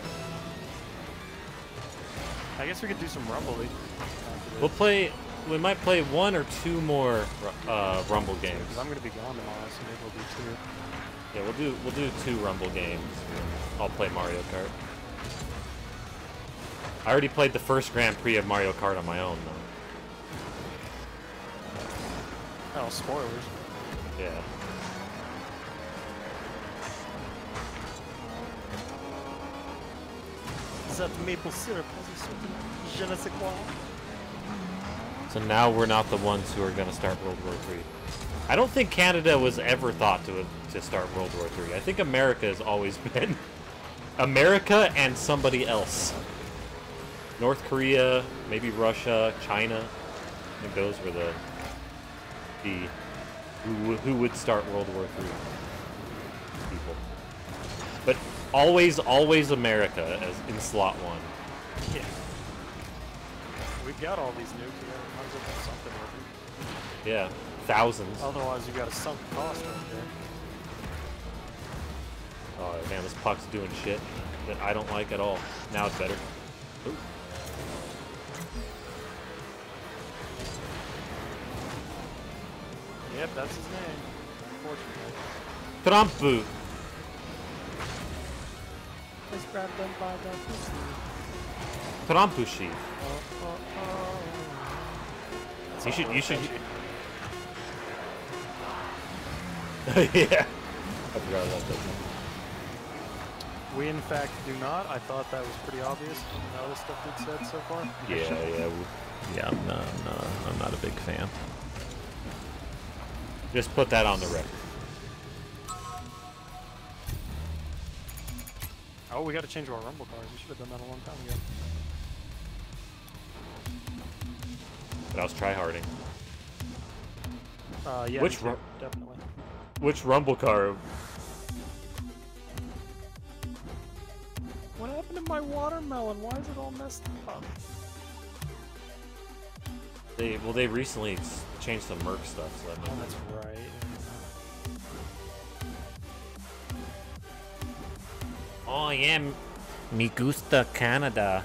[SPEAKER 2] I guess we could do some Rumble League after
[SPEAKER 1] We'll
[SPEAKER 2] this.
[SPEAKER 1] play... We might play one or two more uh, Rumble games.
[SPEAKER 2] Because I'm going to be gone tomorrow, so maybe we'll do two.
[SPEAKER 1] Yeah, we'll do we'll do two Rumble games. I'll play Mario Kart. I already played the first Grand Prix of Mario Kart on my own, though.
[SPEAKER 2] Oh, spoilers.
[SPEAKER 1] Yeah.
[SPEAKER 2] Is that the maple syrup? Has a certain je ne sais quoi?
[SPEAKER 1] So now we're not the ones who are going to start World War Three. I don't think Canada was ever thought to to start World War Three. I think America has always been America and somebody else. North Korea, maybe Russia, China. I think those were the the who who would start World War Three people. But always, always America as in slot one.
[SPEAKER 2] Yeah. We've got all these nukes. We gotta- might as well do something with them.
[SPEAKER 1] Yeah, thousands.
[SPEAKER 2] Otherwise, you got a sunk cost right there.
[SPEAKER 1] Oh man, this puck's doing shit that I don't like at all. Now it's better. Ooh.
[SPEAKER 2] Yep, that's his name. Unfortunately.
[SPEAKER 1] Trumpu.
[SPEAKER 2] Let's grab them by the pussy.
[SPEAKER 1] Trumpushi.
[SPEAKER 2] Oh, oh, oh. That's
[SPEAKER 1] You should-
[SPEAKER 2] all
[SPEAKER 1] you should-
[SPEAKER 2] catchy.
[SPEAKER 1] Yeah. I forgot about that.
[SPEAKER 2] We in fact do not. I thought that was pretty obvious from the other stuff we'd said so far.
[SPEAKER 1] Yeah, yeah. we- Yeah, I'm not, I'm not, I'm not a big fan. Just put that on the record.
[SPEAKER 2] Oh, we got to change our rumble cars. We should have done that a long time ago.
[SPEAKER 1] But I was tryharding.
[SPEAKER 2] Uh, yeah,
[SPEAKER 1] Which
[SPEAKER 2] me too,
[SPEAKER 1] ru-
[SPEAKER 2] definitely.
[SPEAKER 1] Which rumble car?
[SPEAKER 2] What happened to my watermelon? Why is it all messed up?
[SPEAKER 1] They well, they recently s- changed some Merc stuff, so that
[SPEAKER 2] Oh,
[SPEAKER 1] might-
[SPEAKER 2] that's right.
[SPEAKER 1] Oh yeah, m- me gusta Canada.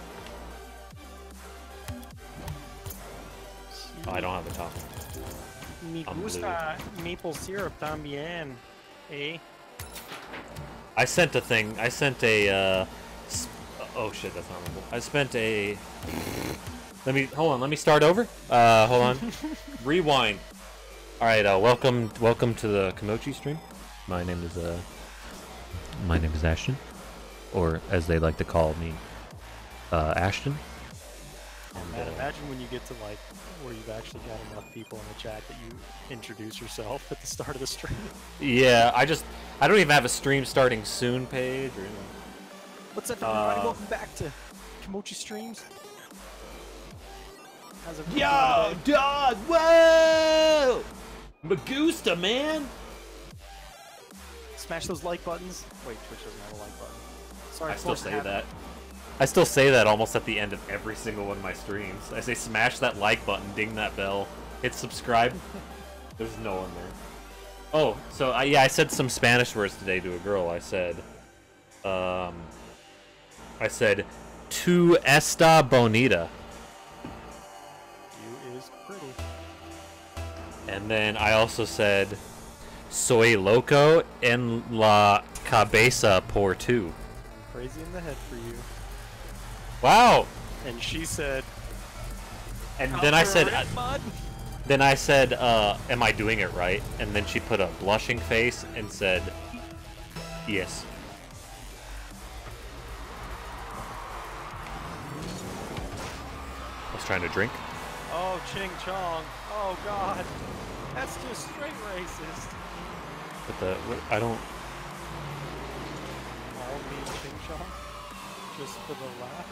[SPEAKER 1] Oh, I don't have a topping.
[SPEAKER 2] Me
[SPEAKER 1] I'm
[SPEAKER 2] gusta maple syrup también, eh?
[SPEAKER 1] I sent a thing. I sent a. Uh, s- oh shit, that's not rumble. I spent a. Let me hold on. Let me start over. Uh, hold on. Rewind. All right. Uh, welcome, welcome to the Kimochi stream. My name is uh. My name is Ashton, or as they like to call me, uh, Ashton.
[SPEAKER 2] Man, imagine when you get to like where you've actually got enough people in the chat that you introduce yourself at the start of the stream.
[SPEAKER 1] Yeah, I just I don't even have a stream starting soon page or anything.
[SPEAKER 2] What's up, everybody?
[SPEAKER 1] Uh,
[SPEAKER 2] Welcome back to Kimochi Streams. How's everybody
[SPEAKER 1] Yo,
[SPEAKER 2] doing today?
[SPEAKER 1] dog, whoa! Magusta, man!
[SPEAKER 2] Smash those like buttons. Wait, Twitch doesn't have a like button. Sorry,
[SPEAKER 1] I still
[SPEAKER 2] forced
[SPEAKER 1] say
[SPEAKER 2] habit.
[SPEAKER 1] that. I still say that almost at the end of every single one of my streams. I say smash that like button, ding that bell, hit subscribe. There's no one there. Oh, so I, yeah, I said some Spanish words today to a girl. I said, um, I said, tu esta bonita.
[SPEAKER 2] You is pretty.
[SPEAKER 1] And then I also said, soy loco en la cabeza por tu.
[SPEAKER 2] Crazy in the head for you.
[SPEAKER 1] Wow.
[SPEAKER 2] And she said,
[SPEAKER 1] And then I said,
[SPEAKER 2] "Alright, bud."
[SPEAKER 1] then I said, uh, am I doing it right? And then she put a blushing face and said, yes. I was trying to drink.
[SPEAKER 2] Oh, Ching Chong. Oh, God. That's just straight racist.
[SPEAKER 1] But the, what, I don't,
[SPEAKER 2] All me Ching Chong? Just for the laugh?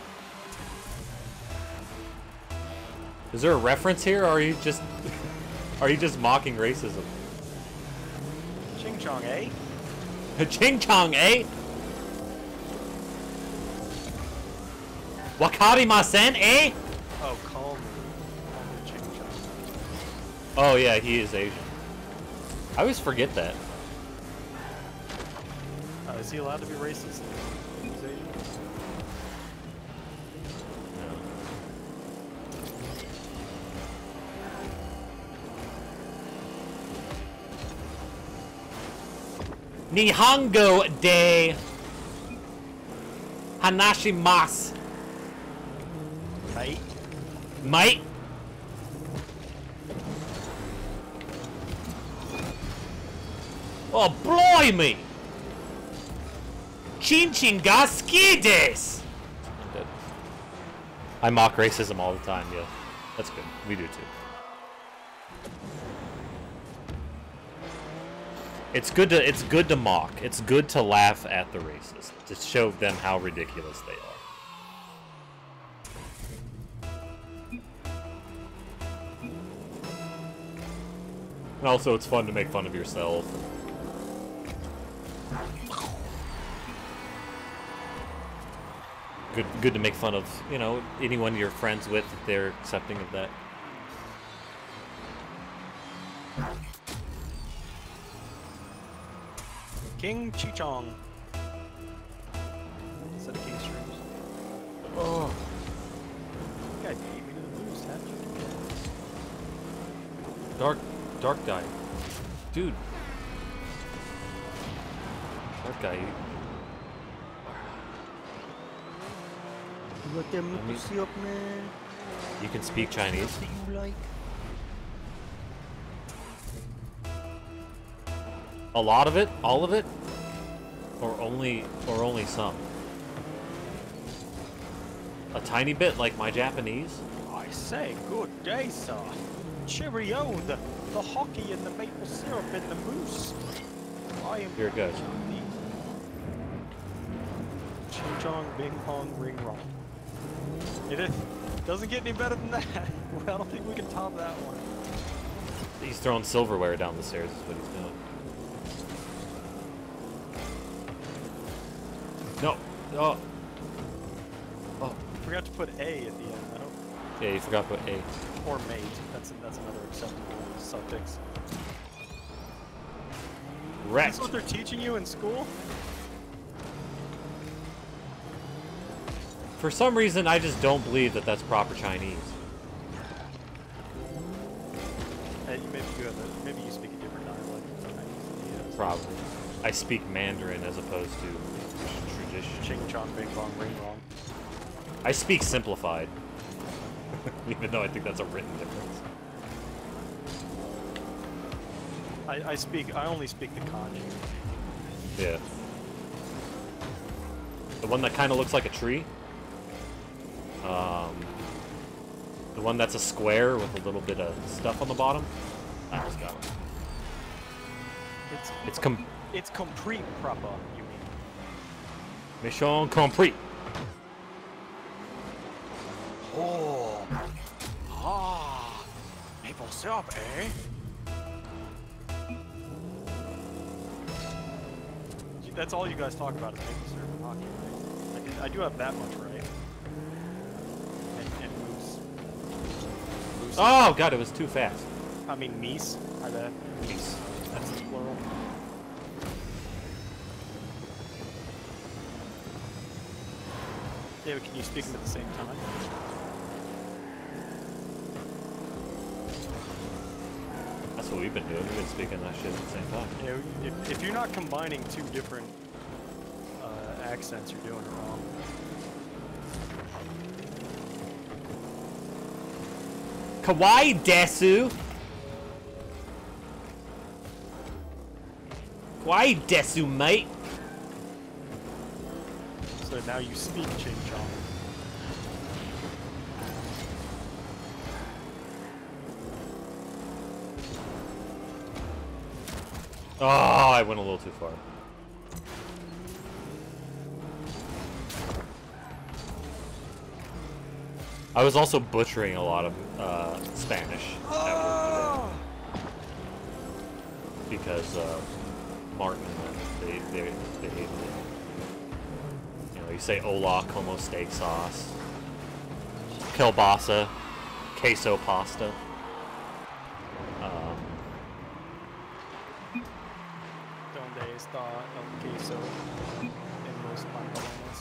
[SPEAKER 1] is there a reference here, or are you just, are you just mocking racism?
[SPEAKER 2] Ching Chong, eh?
[SPEAKER 1] Ching chong, eh? Wakarimasen, eh?
[SPEAKER 2] Oh, call me. Call me Ching Chong.
[SPEAKER 1] Oh yeah, he is Asian. I always forget that.
[SPEAKER 2] Uh, is he allowed to be racist? He's Asian?
[SPEAKER 1] Nihongo de Hanashimasu.
[SPEAKER 2] Right?
[SPEAKER 1] Mate. Oh, blimey! Chin chin ga suki desu! I mock racism all the time, yeah. That's good. We do too. It's good to it's good to mock. It's good to laugh at the racist, to show them how ridiculous they are. And also, it's fun to make fun of yourself. Good, good to make fun of, you know, anyone you're friends with if they're accepting of that.
[SPEAKER 2] King Chichong. Instead of King Streams.
[SPEAKER 1] Oh.
[SPEAKER 2] You guys beat me to the boost, haven't you?
[SPEAKER 1] Dark, dark guy. Dude. Dark guy.
[SPEAKER 2] You got them
[SPEAKER 1] me-
[SPEAKER 2] pussy up, man.
[SPEAKER 1] You can speak Chinese.
[SPEAKER 2] That you like?
[SPEAKER 1] A lot of it? All of it? Or only, or only some? A tiny bit, like my Japanese?
[SPEAKER 2] I say, good day, sir. Cheerio, the, the hockey and the maple syrup and the mousse. I am
[SPEAKER 1] Here it goes.
[SPEAKER 2] Ching chong, bing pong, ring rong. It is, doesn't get any better than that. Well, I don't think we can top that one.
[SPEAKER 1] He's throwing silverware down the stairs is what he's doing. No. Oh. Oh.
[SPEAKER 2] Forgot to put A at the end, though.
[SPEAKER 1] Yeah, you forgot to put A.
[SPEAKER 2] Or mate. That's that's another acceptable suffix.
[SPEAKER 1] Wrecked.
[SPEAKER 2] That's what they're teaching you in school?
[SPEAKER 1] For some reason, I just don't believe that that's proper Chinese.
[SPEAKER 2] Hey, maybe you have a, maybe you speak a different dialect of Chinese than he does.
[SPEAKER 1] Probably. I speak Mandarin as opposed to tradition.
[SPEAKER 2] Ching chong, bing bong, ring rong.
[SPEAKER 1] I speak simplified. Even though I think that's a written difference.
[SPEAKER 2] I, I speak, I only speak the kanji.
[SPEAKER 1] Yeah. The one that kind of looks like a tree. Um, The one that's a square with a little bit of stuff on the bottom. I just got it.
[SPEAKER 2] It's
[SPEAKER 1] It's com
[SPEAKER 2] it's complete proper. You mean?
[SPEAKER 1] mission complete.
[SPEAKER 2] Oh. Ah. Maple syrup, eh? That's all you guys talk about is maple syrup and hockey, right? I, can, I do have that much right. And, and moose. Moose.
[SPEAKER 1] Oh god, it was too fast.
[SPEAKER 2] I mean meese. I bet.
[SPEAKER 1] Meese.
[SPEAKER 2] That's the plural. David, can you speak them at the same time?
[SPEAKER 1] That's what we've been doing. We've been speaking that shit at the same time.
[SPEAKER 2] Yeah, if, if you're not combining two different uh, accents, you're doing it wrong.
[SPEAKER 1] Kawaii desu. Kawaii desu, mate.
[SPEAKER 2] So now you speak Ching Chong.
[SPEAKER 1] Oh, I went a little too far. I was also butchering a lot of uh, Spanish
[SPEAKER 2] Oh!
[SPEAKER 1] because uh, Martin, they, they, they hated it. You know, you say hola como steak sauce, kielbasa, queso pasta. Um,
[SPEAKER 2] Donde está el queso en los pantalones?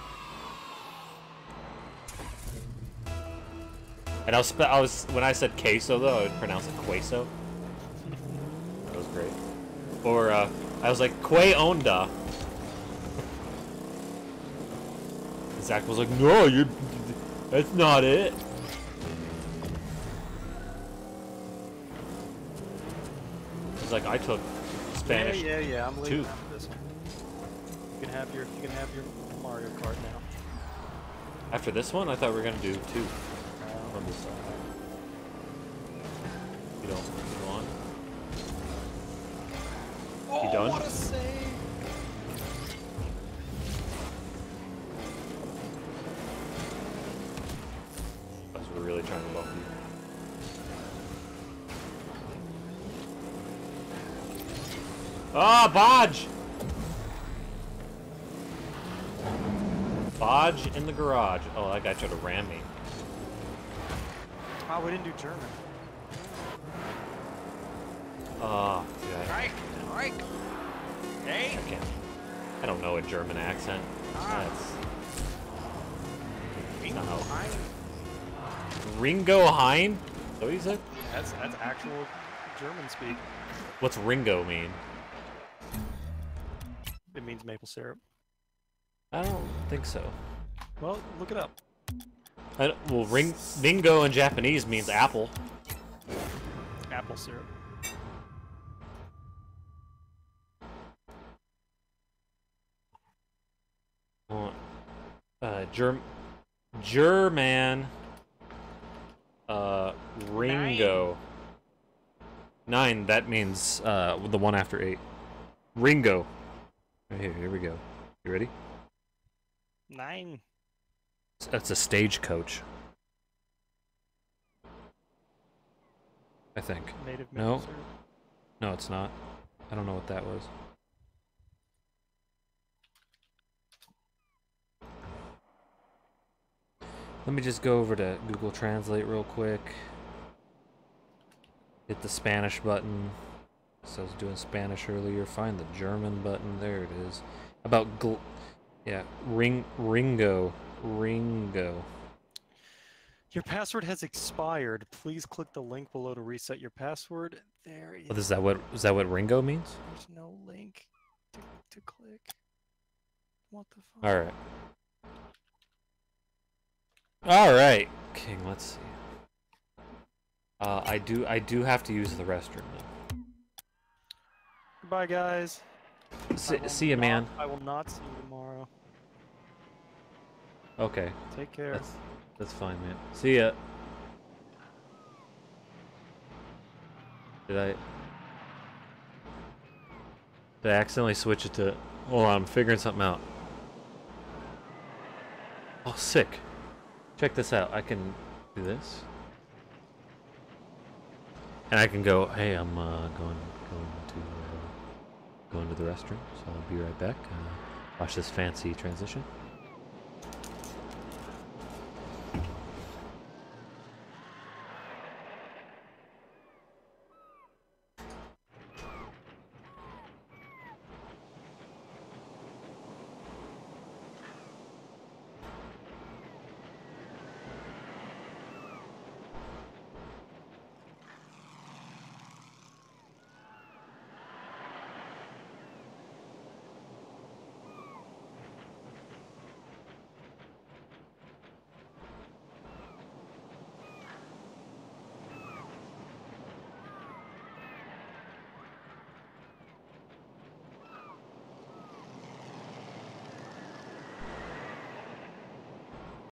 [SPEAKER 1] and I was, spe I was, when I said queso though, I would pronounce it queso. That was great. Or, uh, I was like, que onda? Zach was like, no, you're, that's not it. He's like, I took Spanish.
[SPEAKER 2] Yeah, yeah, yeah. I'm leaving
[SPEAKER 1] too.
[SPEAKER 2] after this one. You can have your, you can have your Mario Kart now.
[SPEAKER 1] After this one, I thought we were gonna do two.
[SPEAKER 2] Uh,
[SPEAKER 1] On this side. You don't, you don't want?
[SPEAKER 2] oh,
[SPEAKER 1] You done?
[SPEAKER 2] what a save!
[SPEAKER 1] Because we're really trying to bump you. Ah, Bodge! Bodge in the garage. Oh, that guy tried to ram me.
[SPEAKER 2] Oh, we didn't do German.
[SPEAKER 1] Oh, yeah.
[SPEAKER 2] Reich, Reich. Hey.
[SPEAKER 1] I can't. I don't know a German accent. That's
[SPEAKER 2] Ringo
[SPEAKER 1] No.
[SPEAKER 2] Hein.
[SPEAKER 1] Ringo Hein. Is that what you said?
[SPEAKER 2] That's that's actual German speak.
[SPEAKER 1] What's Ringo mean?
[SPEAKER 2] It means maple syrup.
[SPEAKER 1] I don't think so.
[SPEAKER 2] Well, look it up.
[SPEAKER 1] I don't- well, ring, Ringo in Japanese means apple.
[SPEAKER 2] Apple syrup.
[SPEAKER 1] Uh, uh, Germ, German. Uh, Ringo. Nine. That means uh the one after eight. Ringo. Right here. Here we go. You ready?
[SPEAKER 2] Nine.
[SPEAKER 1] That's a stagecoach. I think.
[SPEAKER 2] Native maple
[SPEAKER 1] No.
[SPEAKER 2] syrup.
[SPEAKER 1] No, it's not. I don't know what that was. Let me just go over to Google Translate real quick. Hit the Spanish button. So I was doing Spanish earlier. Find the German button. There it is. About gl yeah, Ring Ringo. Ringo.
[SPEAKER 2] Your password has expired. Please click the link below to reset your password. There is,
[SPEAKER 1] Oh, is that what is that what Ringo means?
[SPEAKER 2] there's no link to, to click. What the fuck?
[SPEAKER 1] All right. All right, King. Let's see. Uh, I do I do have to use the restroom though.
[SPEAKER 2] Goodbye, guys.
[SPEAKER 1] See,
[SPEAKER 2] I will
[SPEAKER 1] see you,
[SPEAKER 2] not-
[SPEAKER 1] man.
[SPEAKER 2] I will not see you tomorrow.
[SPEAKER 1] Okay,
[SPEAKER 2] Take care.
[SPEAKER 1] that's that's fine, man. See ya. Did I... Did I accidentally switch it to... Hold on, I'm figuring something out. Oh, sick. Check this out. I can do this. And I can go, hey, I'm uh, going going to uh, going to the restroom, so I'll be right back. Uh, watch this fancy transition.